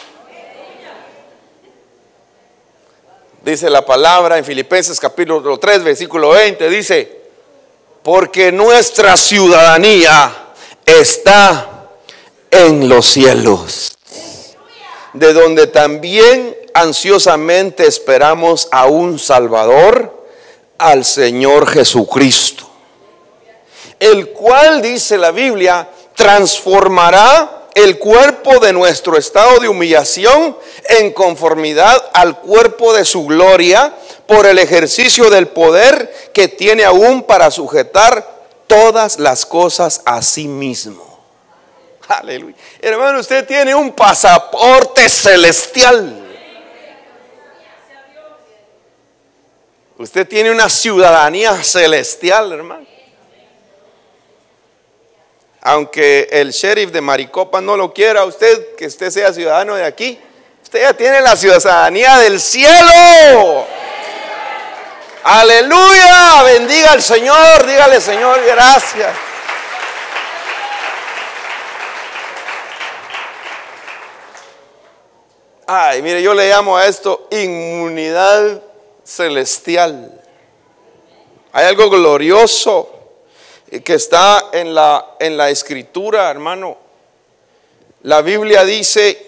Dice la palabra en Filipenses capítulo tres, versículo veinte, dice: porque nuestra ciudadanía está en los cielos, de donde también ansiosamente esperamos a un Salvador, al Señor Jesucristo, el cual, dice la Biblia, transformará el cuerpo de nuestro estado de humillación en conformidad al cuerpo de su gloria, por el ejercicio del poder que tiene aún para sujetar todas las cosas a sí mismo. Aleluya. Hermano, usted tiene un pasaporte celestial. Usted tiene una ciudadanía celestial, hermano. Aunque el sheriff de Maricopa no lo quiera usted, que usted sea ciudadano de aquí, usted ya tiene la ciudadanía del cielo. Aleluya, bendiga al Señor, dígale: Señor, gracias. Ay, mire, yo le llamo a esto inmunidad celestial. Hay algo glorioso que está en la, en la escritura, hermano. La Biblia dice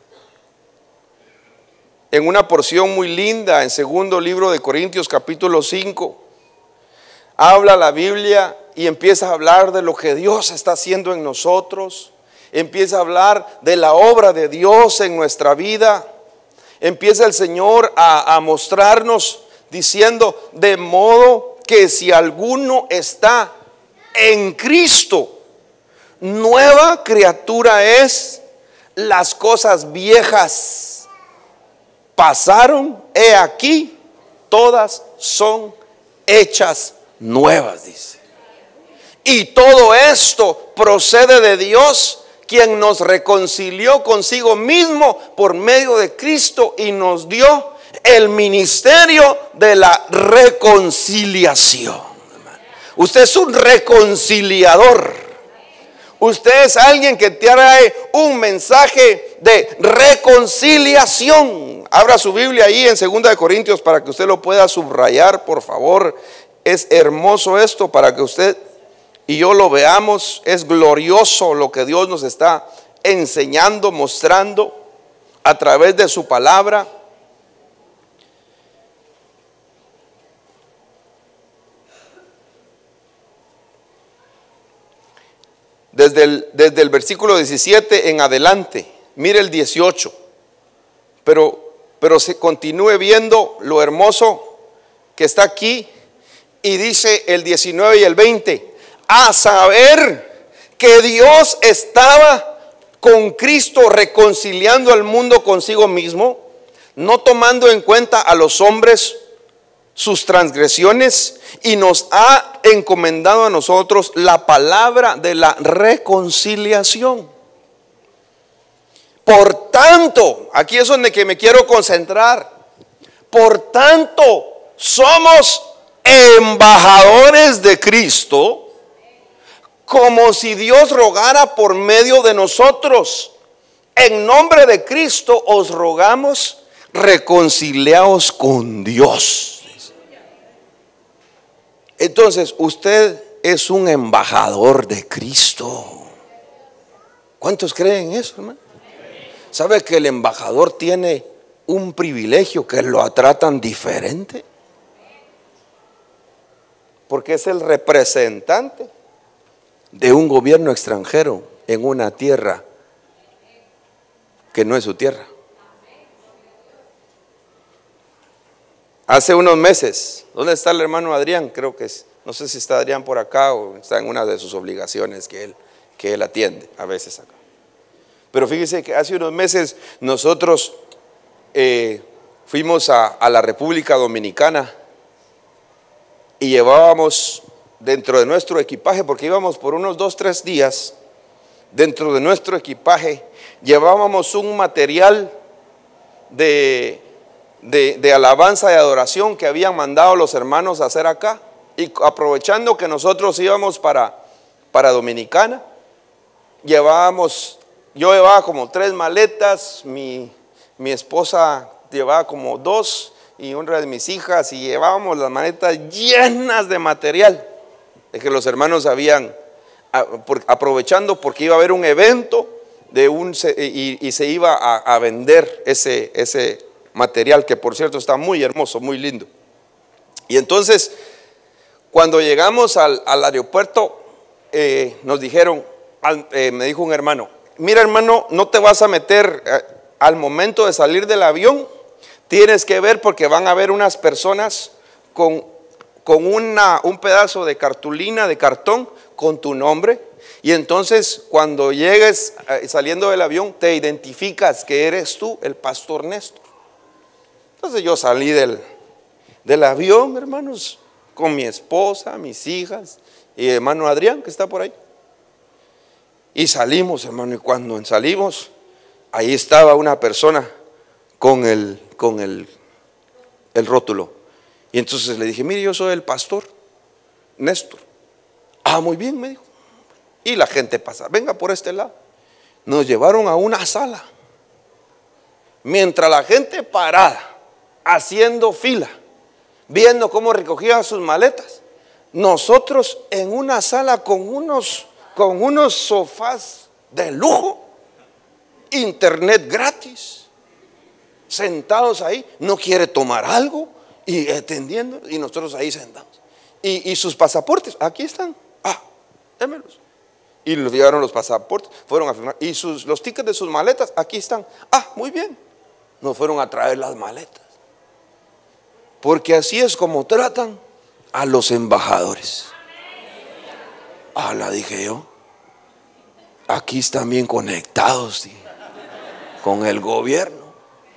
en una porción muy linda, en segundo libro de Corintios capítulo cinco, habla la Biblia y empieza a hablar de lo que Dios está haciendo en nosotros. Empieza a hablar de la obra de Dios en nuestra vida. Empieza el Señor a, a mostrarnos diciendo: de modo que si alguno está en Cristo, nueva criatura es, las cosas viejas pasaron, he aquí, todas son hechas nuevas, dice. Y todo esto procede de Dios, quien nos reconcilió consigo mismo por medio de Cristo y nos dio el ministerio de la reconciliación. Usted es un reconciliador. Usted es alguien que trae un mensaje de reconciliación. Abra su Biblia ahí en segunda de Corintios para que usted lo pueda subrayar, por favor. Es hermoso esto para que usted y yo lo veamos. Es glorioso lo que Dios nos está enseñando, mostrando a través de su palabra. Desde el, desde el versículo diecisiete en adelante, mire el dieciocho, pero, pero se continúe viendo lo hermoso que está aquí, y dice el diecinueve y el veinte, a saber que Dios estaba con Cristo reconciliando al mundo consigo mismo, no tomando en cuenta a los hombres sus transgresiones, y nos ha encomendado a nosotros la palabra de la reconciliación. Por tanto, aquí es donde que me quiero concentrar. Por tanto, somos embajadores de Cristo, como si Dios rogara por medio de nosotros. En nombre de Cristo os rogamos, reconciliaos con Dios. Entonces, usted es un embajador de Cristo. ¿Cuántos creen eso, hermano? ¿Sabe que el embajador tiene un privilegio, que lo tratan diferente? Porque es el representante de un gobierno extranjero en una tierra que no es su tierra. Hace unos meses, ¿dónde está el hermano Adrián? Creo que es, no sé si está Adrián por acá o está en una de sus obligaciones que él, que él atiende a veces acá. Pero fíjese que hace unos meses nosotros eh, fuimos a, a la República Dominicana y llevábamos dentro de nuestro equipaje, porque íbamos por unos dos, tres días, dentro de nuestro equipaje llevábamos un material de... De, de alabanza y adoración que habían mandado los hermanos a hacer acá, y aprovechando que nosotros íbamos para, para Dominicana, llevábamos, yo llevaba como tres maletas, mi, mi esposa llevaba como dos y una de mis hijas, y llevábamos las maletas llenas de material de que los hermanos habían, aprovechando porque iba a haber un evento de un, y, y se iba a, a vender ese, ese material, que por cierto está muy hermoso, muy lindo. Y entonces, cuando llegamos al, al aeropuerto, eh, nos dijeron, al, eh, me dijo un hermano, mira hermano, no te vas a meter eh, al momento de salir del avión, tienes que ver porque van a haber unas personas con, con una, un pedazo de cartulina, de cartón, con tu nombre, y entonces cuando llegues eh, saliendo del avión, te identificas que eres tú, el pastor Néstor. Entonces yo salí del, del avión, hermanos, con mi esposa, mis hijas y hermano Adrián, que está por ahí. Y salimos, hermano, y cuando salimos, ahí estaba una persona con el, con el, el rótulo. Y entonces le dije, mire, yo soy el pastor Néstor. Ah, muy bien, me dijo. Y la gente pasa, venga por este lado. Nos llevaron a una sala. Mientras la gente parada, haciendo fila, viendo cómo recogían sus maletas, nosotros en una sala con unos, con unos sofás de lujo, internet gratis, sentados ahí, no quiere tomar algo y atendiendo, y nosotros ahí sentados. Y, y sus pasaportes, aquí están, ah, démelos. Y les llevaron los pasaportes, fueron a firmar, y sus, los tickets de sus maletas, aquí están, ah, muy bien. Nos fueron a traer las maletas. Porque así es como tratan a los embajadores. Ah, la dije yo. Aquí están bien conectados, ¿sí?, con el gobierno.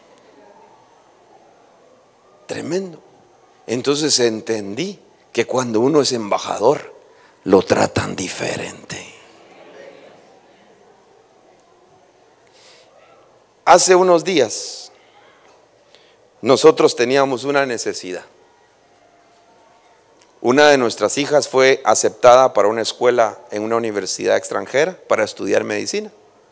Tremendo. Entonces entendí que cuando uno es embajador, lo tratan diferente. Hace unos días nosotros teníamos una necesidad. Una de nuestras hijas fue aceptada para una escuela en una universidad extranjera para estudiar medicina.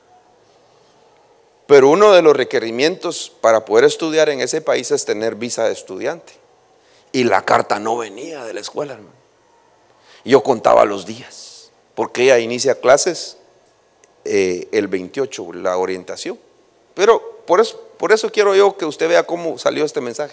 Pero uno de los requerimientos para poder estudiar en ese país es tener visa de estudiante. Y la carta no venía de la escuela, hermano. Yo contaba los días, porque ella inicia clases eh, el veintiocho, la orientación. Pero por eso, por eso quiero yo que usted vea cómo salió este mensaje.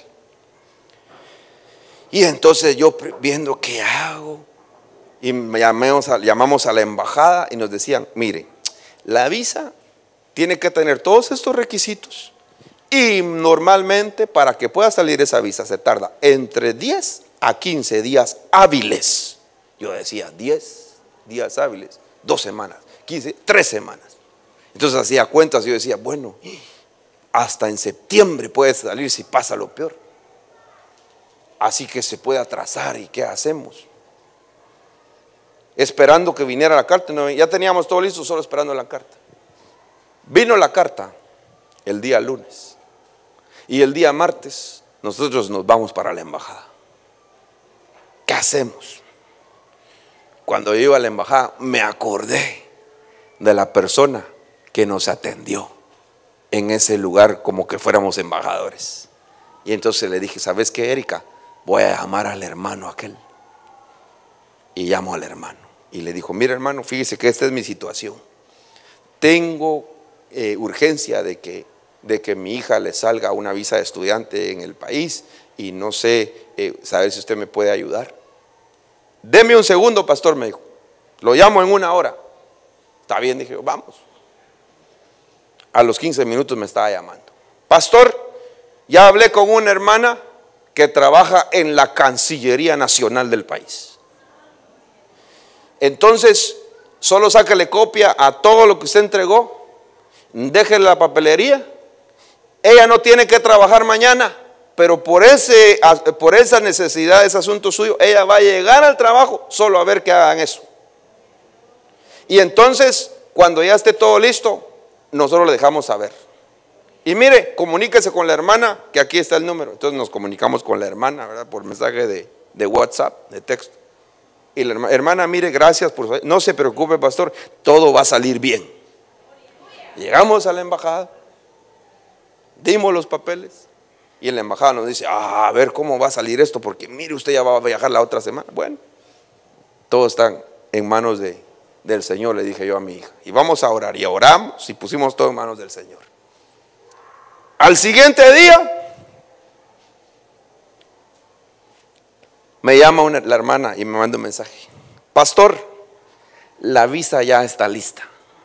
Y entonces yo viendo qué hago, y llamamos a, llamamos a la embajada y nos decían, mire, la visa tiene que tener todos estos requisitos y normalmente para que pueda salir esa visa se tarda entre diez a quince días hábiles. Yo decía diez días hábiles, dos semanas, quince, tres semanas. Entonces hacía cuentas y yo decía, bueno, hasta en septiembre puede salir si pasa lo peor. Así que se puede atrasar, ¿y qué hacemos? Esperando que viniera la carta, no, ya teníamos todo listo, solo esperando la carta. Vino la carta el día lunes y el día martes nosotros nos vamos para la embajada. ¿Qué hacemos? Cuando yo iba a la embajada me acordé de la persona que nos atendió en ese lugar como que fuéramos embajadores. Y entonces le dije, ¿sabes qué, Erika? Voy a llamar al hermano aquel. Y llamo al hermano y le dijo, mira hermano, fíjese que esta es mi situación. Tengo eh, urgencia de que, de que mi hija le salga una visa de estudiante en el país y no sé, eh, saber si usted me puede ayudar. Deme un segundo, pastor, me dijo. Lo llamo en una hora. Está bien, dije yo, vamos. A los quince minutos me estaba llamando. Pastor, ya hablé con una hermana que trabaja en la Cancillería Nacional del país. Entonces, solo sáquele copia a todo lo que usted entregó, déjele la papelería. Ella no tiene que trabajar mañana, pero por, ese, por esa necesidad, ese asunto suyo, ella va a llegar al trabajo solo a ver que hagan eso. Y entonces, cuando ya esté todo listo, nosotros le dejamos saber. Y mire, comuníquese con la hermana, que aquí está el número. Entonces nos comunicamos con la hermana, ¿verdad? Por mensaje de, de WhatsApp, de texto. Y la hermana, hermana, mire, gracias por... No se preocupe, pastor, todo va a salir bien. Llegamos a la embajada, dimos los papeles, y en la embajada nos dice, ah, a ver cómo va a salir esto, porque mire, usted ya va a viajar la otra semana. Bueno, todos están en manos de, del Señor, le dije yo a mi hija. Y vamos a orar, y oramos, y pusimos todo en manos del Señor. Al siguiente día me llama una, la hermana y me manda un mensaje. Pastor, la visa ya está lista.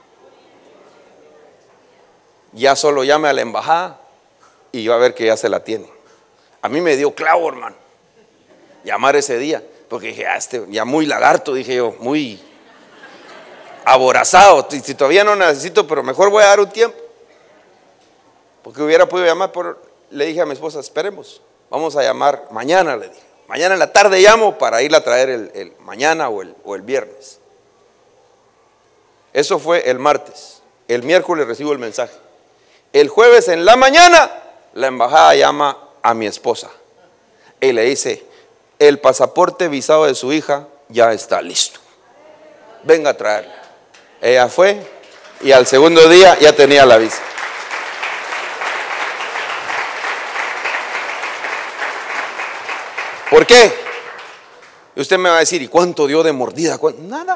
Ya solo llame a la embajada y va a ver que ya se la tiene. A mí me dio clavo, hermano, llamar ese día, porque dije, ah, este, ya muy lagarto, dije yo, muy aborazado. Si todavía no necesito, pero mejor voy a dar un tiempo. Porque hubiera podido llamar, por, le dije a mi esposa, esperemos, vamos a llamar mañana, le dije. Mañana en la tarde llamo para ir a traer el, el mañana o el, o el viernes. Eso fue el martes. El miércoles recibo el mensaje. El jueves en la mañana, la embajada llama a mi esposa y le dice, el pasaporte visado de su hija ya está listo. Venga a traerla. Ella fue y al segundo día ya tenía la visa. ¿Por qué? Y usted me va a decir, ¿y cuánto dio de mordida? ¿Cuánto? Nada.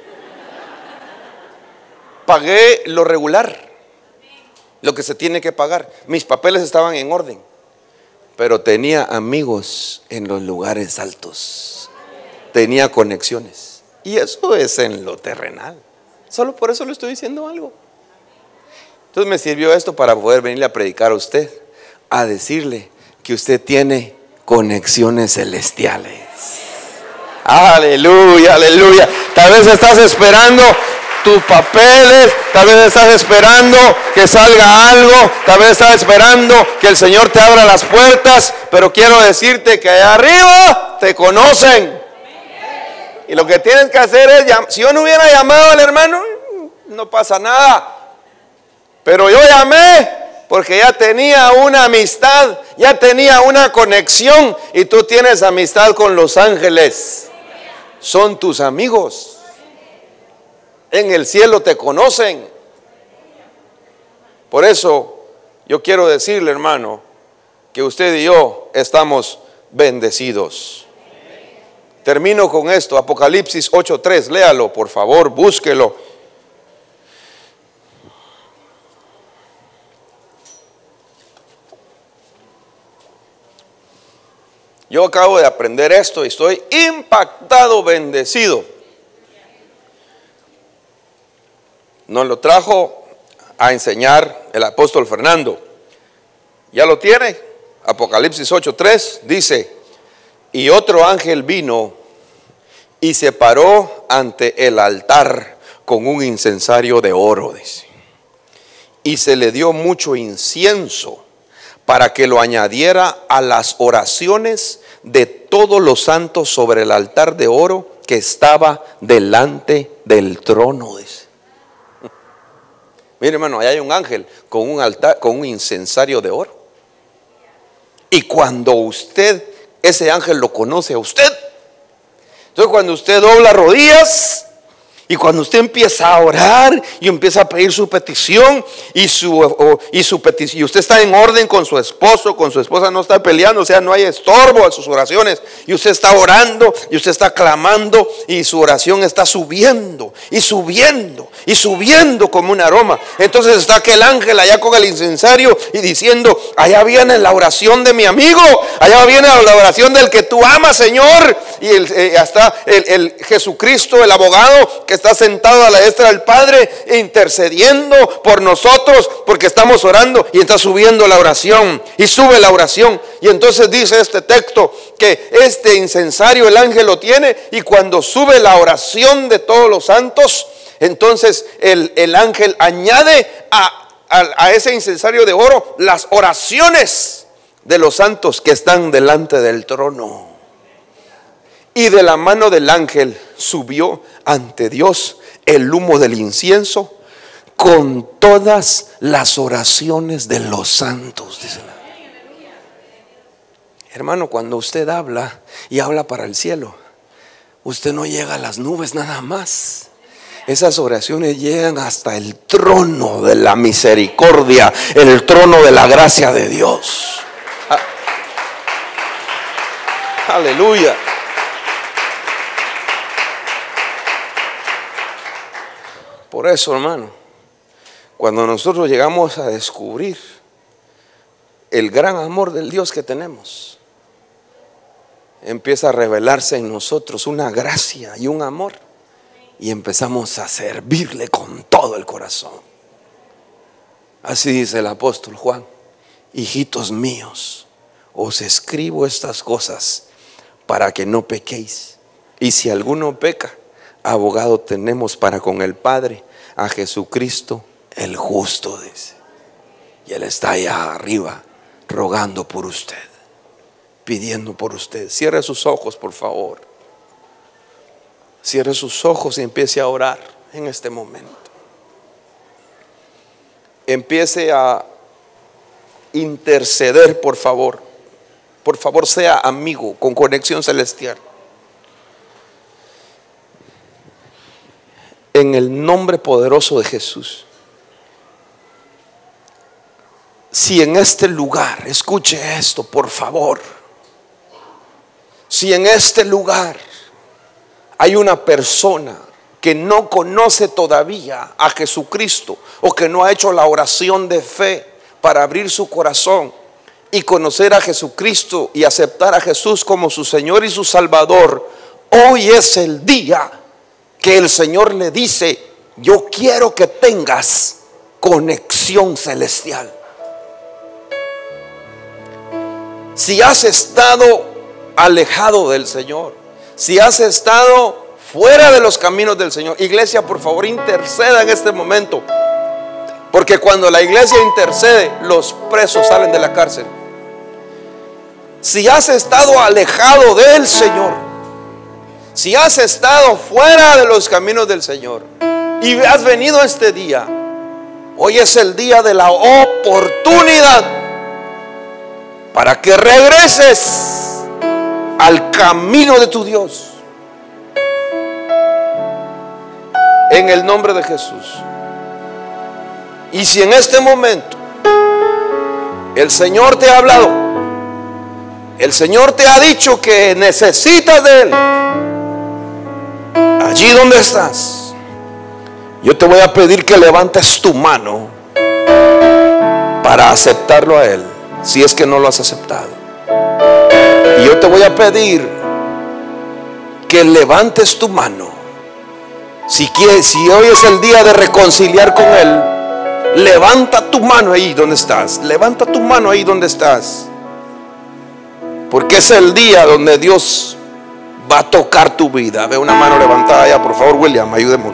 Pagué lo regular, lo que se tiene que pagar. Mis papeles estaban en orden, pero tenía amigos en los lugares altos, tenía conexiones. Y eso es en lo terrenal. Solo por eso le estoy diciendo algo. Entonces me sirvió esto para poder venirle a predicar a usted, a decirle que usted tiene conexiones celestiales. Aleluya, aleluya. Tal vez estás esperando tus papeles, tal vez estás esperando que salga algo, tal vez estás esperando que el Señor te abra las puertas, pero quiero decirte que allá arriba te conocen. Y lo que tienes que hacer es, si yo no hubiera llamado al hermano, no pasa nada. Pero yo llamé Porque ya tenía una amistad, ya tenía una conexión. Y tú tienes amistad con los ángeles. Son tus amigos. En el cielo te conocen. Por eso yo quiero decirle, hermano, que usted y yo estamos bendecidos. Termino con esto, Apocalipsis ocho tres, léalo por favor, búsquelo. Yo acabo de aprender esto y estoy impactado, bendecido. Nos lo trajo a enseñar el apóstol Fernando. ¿Ya lo tiene? Apocalipsis ocho tres dice: y otro ángel vino y se paró ante el altar con un incensario de oro, dice, y se le dio mucho incienso para que lo añadiera a las oraciones de todos los santos sobre el altar de oro que estaba delante del trono, dice. Mire, hermano, allá hay un ángel con un altar, con un incensario de oro. Y cuando usted, ese ángel lo conoce a usted, entonces cuando usted dobla rodillas y cuando usted empieza a orar y empieza a pedir su petición y su, o, y su petición, y usted está en orden con su esposo, con su esposa, no está peleando, o sea, no hay estorbo a sus oraciones, y usted está orando y usted está clamando y su oración está subiendo y subiendo y subiendo como un aroma. Entonces está aquel ángel allá con el incensario y diciendo: allá viene la oración de mi amigo, allá viene la oración del que tú amas, Señor. Y el, eh, hasta el, el Jesucristo, el abogado, que está sentado a la diestra del Padre, intercediendo por nosotros, porque estamos orando, y está subiendo la oración, y sube la oración. Y entonces dice este texto que este incensario el ángel lo tiene, y cuando sube la oración de todos los santos, entonces el, el ángel añade a, a, a ese incensario de oro las oraciones de los santos que están delante del trono. Y de la mano del ángel subió ante Dios el humo del incienso con todas las oraciones de los santos, dice. Hermano, cuando usted habla y habla para el cielo, usted no llega a las nubes nada más. Esas oraciones llegan hasta el trono de la misericordia, el trono de la gracia de Dios. Aleluya. Por eso, hermano, cuando nosotros llegamos a descubrir el gran amor del Dios que tenemos, empieza a revelarse en nosotros una gracia y un amor, y empezamos a servirle con todo el corazón. Así dice el apóstol Juan: hijitos míos, os escribo estas cosas para que no pequéis. Y si alguno peca, abogado tenemos para con el Padre, a Jesucristo el justo, dice. Y Él está allá arriba rogando por usted, pidiendo por usted. Cierre sus ojos, por favor. Cierre sus ojos y empiece a orar en este momento. Empiece a interceder, por favor. Por favor, sea amigo con conexión celestial. En el nombre poderoso de Jesús. Si en este lugar, escuche esto, por favor. Si en este lugar hay una persona que no conoce todavía a Jesucristo, o que no ha hecho la oración de fe para abrir su corazón y conocer a Jesucristo y aceptar a Jesús como su Señor y su Salvador, hoy es el día que el Señor le dice: yo quiero que tengas conexión celestial. Si has estado alejado del Señor, si has estado fuera de los caminos del Señor, iglesia, por favor, interceda en este momento, porque cuando la iglesia intercede, los presos salen de la cárcel. Si has estado alejado del Señor, si has estado fuera de los caminos del Señor y has venido este día, Hoy es el día de la oportunidad para que regreses al camino de tu Dios. En el nombre de Jesús. Y si en este momento el Señor te ha hablado, el Señor te ha dicho que necesitas de Él, allí donde estás, yo te voy a pedir que levantes tu mano para aceptarlo a Él, si es que no lo has aceptado. Y yo te voy a pedir que levantes tu mano. Si quieres, si hoy es el día de reconciliar con Él, levanta tu mano ahí donde estás. Levanta tu mano ahí donde estás. Porque es el día donde Dios va a tocar tu vida. Ve una mano levantada allá, por favor, William, ayudemos.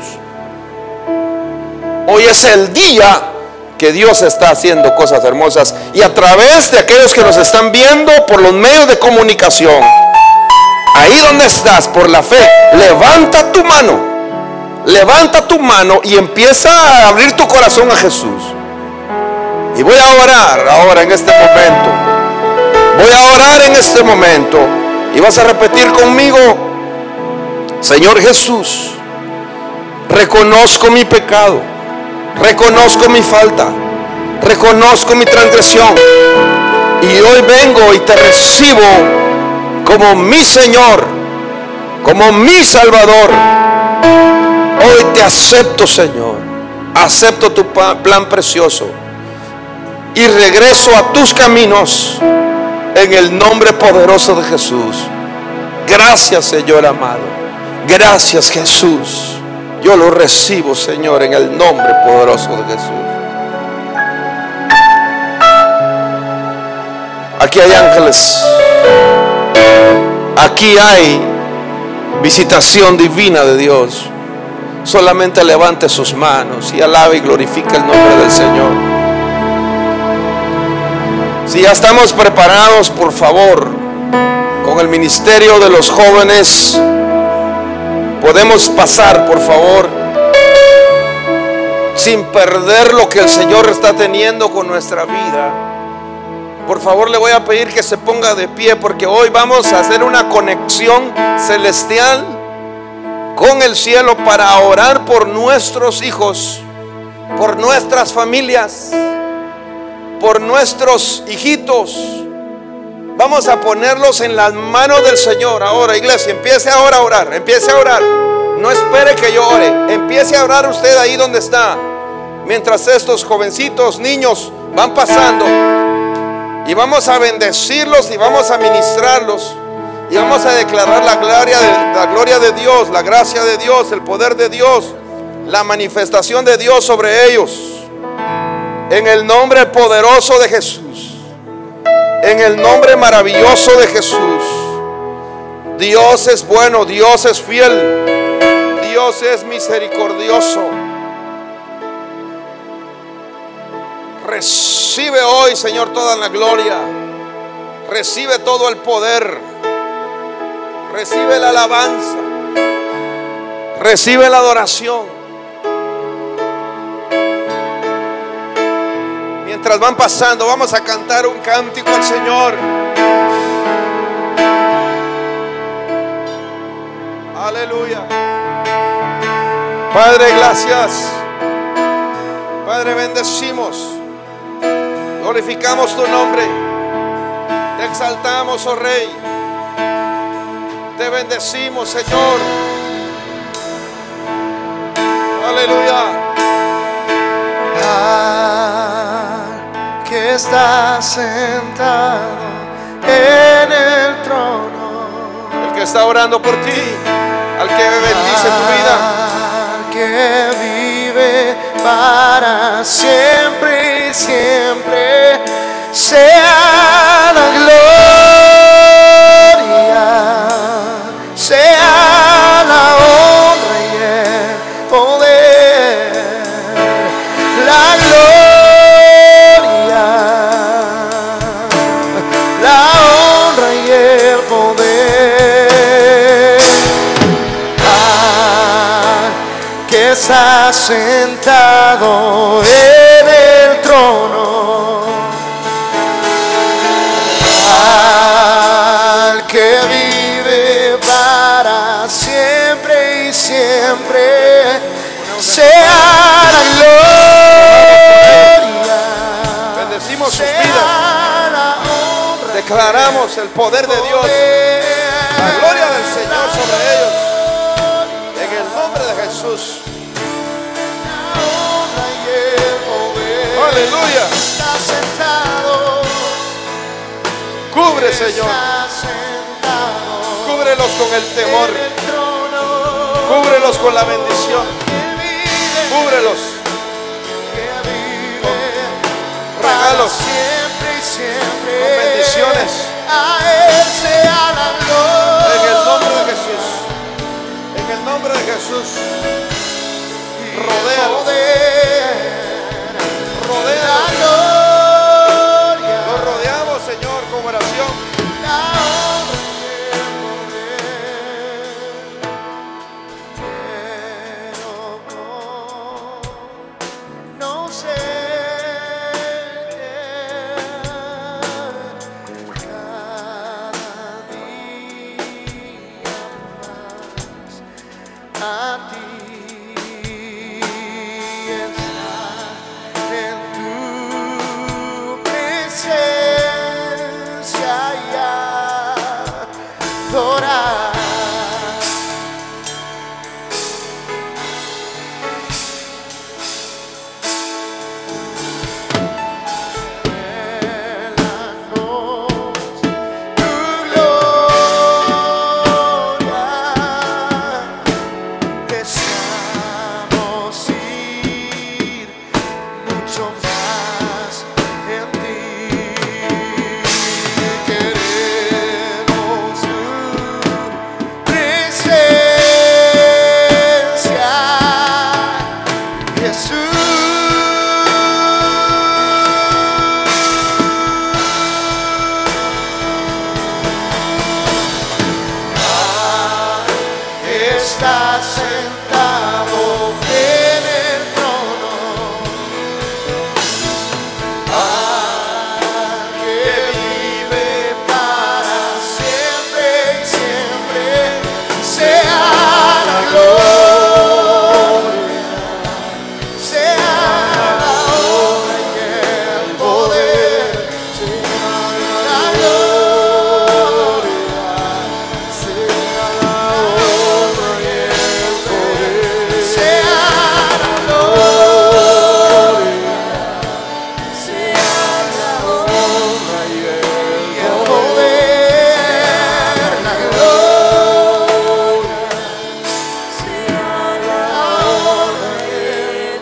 Hoy es el día que Dios está haciendo cosas hermosas. Y a través de aquellos que nos están viendo por los medios de comunicación, ahí donde estás, por la fe, levanta tu mano. Levanta tu mano y empieza a abrir tu corazón a Jesús. Y voy a orar ahora en este momento. Voy a orar en este momento. Y vas a repetir conmigo: Señor Jesús, reconozco mi pecado, reconozco mi falta, reconozco mi transgresión. Y hoy vengo y te recibo como mi Señor, como mi Salvador. Hoy te acepto, Señor. Acepto tu plan precioso y regreso a tus caminos en el nombre poderoso de Jesús. Gracias, Señor amado. Gracias, Jesús. Yo lo recibo, Señor, en el nombre poderoso de Jesús. Aquí hay ángeles. Aquí hay visitación divina de Dios. Solamente levante sus manos y alabe y glorifique el nombre del Señor. Si ya estamos preparados, por favor, con el ministerio de los jóvenes, podemos pasar, por favor, sin perder lo que el Señor está teniendo con nuestra vida. Por favor, le voy a pedir que se ponga de pie, porque hoy vamos a hacer una conexión celestial con el cielo para orar por nuestros hijos, por nuestras familias, por nuestros hijitos. Vamos a ponerlos en las manos del Señor. Ahora, iglesia, empiece ahora a orar. Empiece a orar. No espere que yo ore. Empiece a orar usted ahí donde está, mientras estos jovencitos, niños van pasando. Y vamos a bendecirlos y vamos a ministrarlos. Y vamos a declarar la gloria, de, la gloria de Dios, la gracia de Dios, el poder de Dios, la manifestación de Dios sobre ellos. En el nombre poderoso de Jesús. En el nombre maravilloso de Jesús. Dios es bueno, Dios es fiel, Dios es misericordioso. Recibe hoy, Señor, toda la gloria. Recibe todo el poder. Recibe la alabanza. Recibe la adoración. Mientras van pasando, vamos a cantar un cántico al Señor. Aleluya. Padre, gracias. Padre, bendecimos. Glorificamos tu nombre. Te exaltamos, oh Rey. Te bendecimos, Señor. Aleluya. Al que está sentado en el trono, el que está orando por ti, al que bendice tu vida, al que vive para siempre y siempre, sea la gloria, sea la honra y el poder, la gloria, la honra y el poder, al que está está sentado en el trono, al que vive para siempre y siempre, sea la gloria. Bendecimos sus sea vidas. la honra, Declaramos el poder de Dios, la gloria del Señor sobre ellos. En el nombre de Jesús. Aleluya. Está sentado. Cubre, Señor. Cúbrelos con el temor. Cúbrelos con la bendición. Cúbrelos. Regalos. Con bendiciones. En el nombre de Jesús. En el nombre de Jesús. Rodéalos. Rodéalos. Los rodeamos, Señor, con oración. No sé, cada día más a ti estar en tu presencia y adorar. Está sentado en el trono, al que vive para siempre y siempre, sea la gloria, sea la honra y el poder, sea la gloria, sea la honra y el poder, sea la gloria, sea la honra y el poder, la gloria, sea la honra y el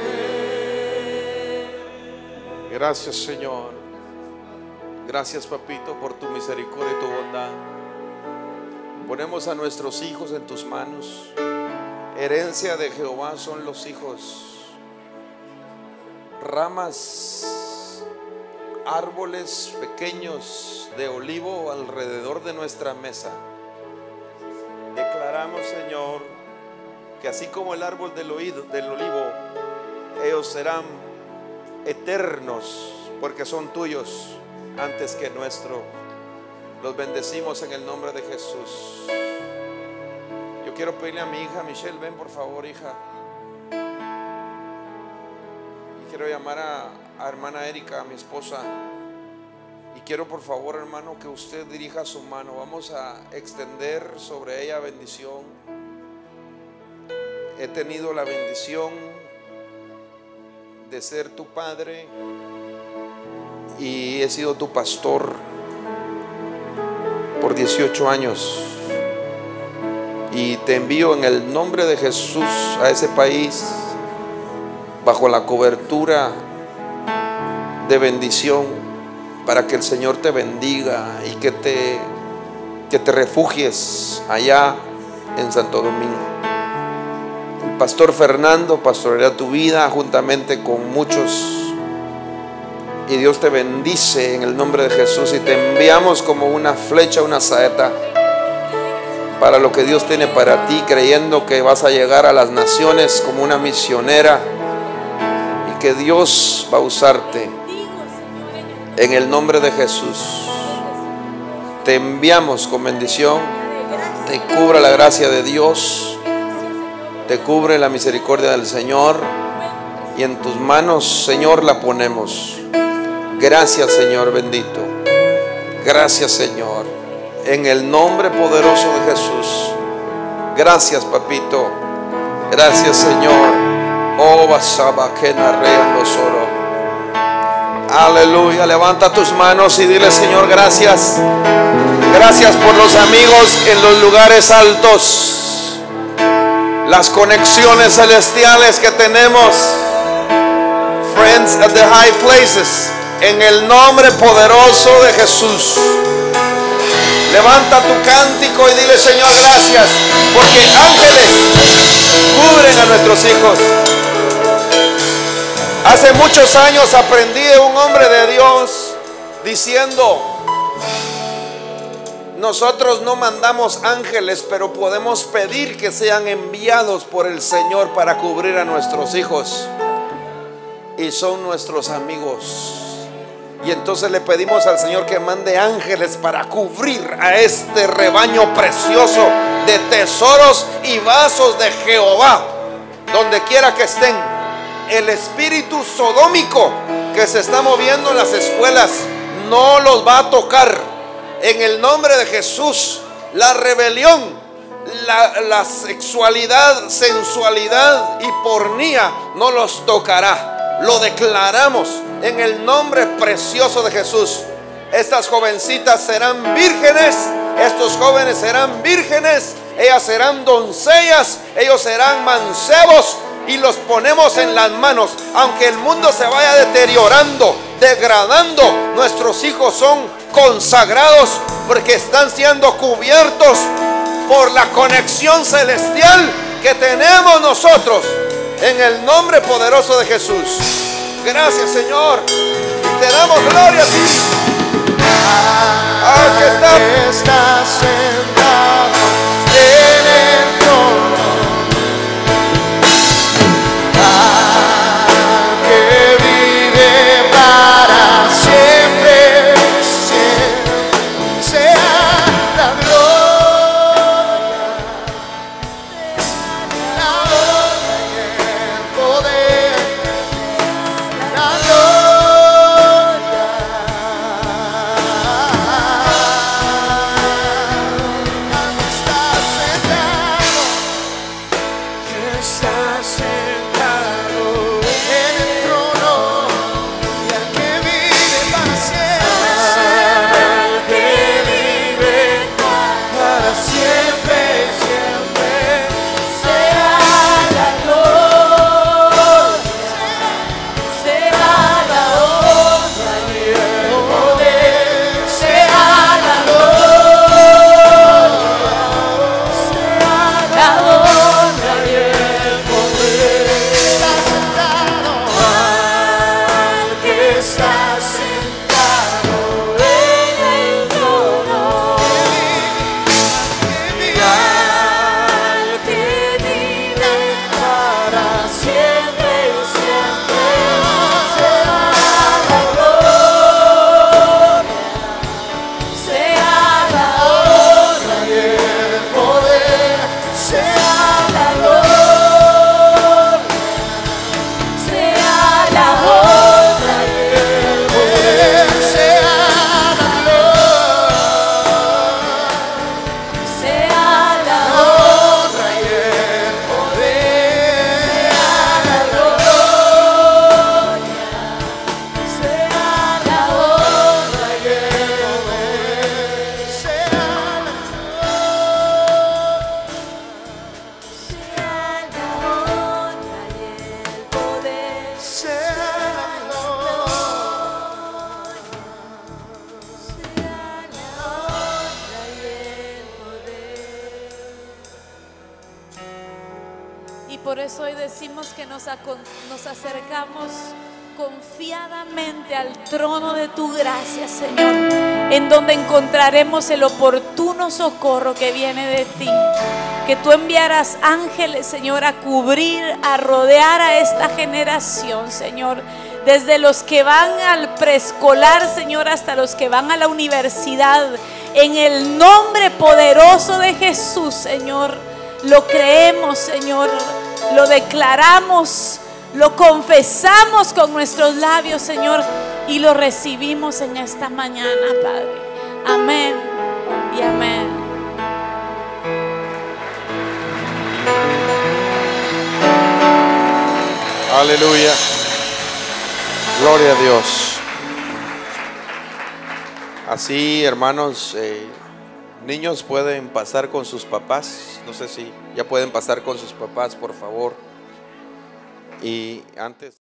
poder. Gracias, Señor. Gracias, papito, por tu misericordia y tu bondad. Ponemos a nuestros hijos en tus manos. Herencia de Jehová son los hijos. Ramas, árboles pequeños de olivo alrededor de nuestra mesa. Declaramos, Señor, que así como el árbol del, oído, del olivo, ellos serán eternos porque son tuyos antes que nuestro. Los bendecimos en el nombre de Jesús. Yo quiero pedirle a mi hija Michelle, ven por favor, hija. Y quiero llamar a, a hermana Erika, a mi esposa. Y quiero por favor, hermano, que usted dirija su mano. Vamos a extender sobre ella bendición. He tenido la bendición de ser tu padre y he sido tu pastor por dieciocho años, y te envío en el nombre de Jesús a ese país bajo la cobertura de bendición, para que el Señor te bendiga y que te, que te refugies allá en Santo Domingo. El pastor Fernando pastoreará tu vida juntamente con muchos, y Dios te bendice en el nombre de Jesús, y te enviamos como una flecha, una saeta para lo que Dios tiene para ti, creyendo que vas a llegar a las naciones como una misionera y que Dios va a usarte. En el nombre de Jesús te enviamos con bendición. Te cubra la gracia de Dios, te cubre la misericordia del Señor, y en tus manos, Señor, la ponemos. Gracias, Señor bendito. Gracias, Señor, en el nombre poderoso de Jesús. Gracias, papito. Gracias, Señor. Oh, basaba que narrean los oro. Aleluya. Levanta tus manos y dile: Señor, gracias. Gracias por los amigos en los lugares altos, las conexiones celestiales que tenemos. Friends at the high places, en el nombre poderoso de Jesús. Levanta tu cántico y dile: Señor, gracias, porque ángeles cubren a nuestros hijos. Hace muchos años aprendí de un hombre de Dios diciendo: nosotros no mandamos ángeles, pero podemos pedir que sean enviados por el Señor para cubrir a nuestros hijos, y son nuestros amigos. Y entonces le pedimos al Señor que mande ángeles para cubrir a este rebaño precioso de tesoros y vasos de Jehová, donde quiera que estén. El espíritu sodómico que se está moviendo en las escuelas no los va a tocar. En el nombre de Jesús, la rebelión, la, la sexualidad, sensualidad y pornía no los tocará. Lo declaramos en el nombre precioso de Jesús. Estas jovencitas serán vírgenes, estos jóvenes serán vírgenes, ellas serán doncellas, ellos serán mancebos, y los ponemos en las manos. Aunque el mundo se vaya deteriorando, degradando, nuestros hijos son consagrados porque están siendo cubiertos por la conexión celestial que tenemos nosotros, en el nombre poderoso de Jesús. Gracias, Señor, y te damos gloria a ti. Ah, que está, que está sentado en el trono, ah, que vive para siempre, siempre sea la gloria, la honra y el poder, la gloria. Está sentado en el trono, y al que vive para siempre, al que vive para siempre, siempre sea la gloria, sea la honra y el poder, sea la gloria, sea la honra y el poder. Está sentado al que está sentado en el trono, al que vive para siempre, siempre sea la gloria, sea la honra y el poder, sea la gloria, sea la honra y el poder, sea la gloria, sea la honra y el poder, sea la gloria, sea la honra y el poder, sea la Y por eso hoy decimos que nos, acon- nos acercamos confiadamente al trono de tu gracia, Señor, en donde encontraremos el oportuno socorro que viene de ti. Que tú enviarás ángeles, Señor, a cubrir, a rodear a esta generación, Señor, desde los que van al preescolar, Señor, hasta los que van a la universidad. En el nombre poderoso de Jesús, Señor, lo creemos, Señor, lo declaramos, lo confesamos con nuestros labios, Señor, y lo recibimos en esta mañana, Padre. Amén y amén. Aleluya. Gloria a Dios. Así, hermanos, eh, niños pueden pasar con sus papás. No sé si ya pueden pasar con sus papás, por favor. Y antes...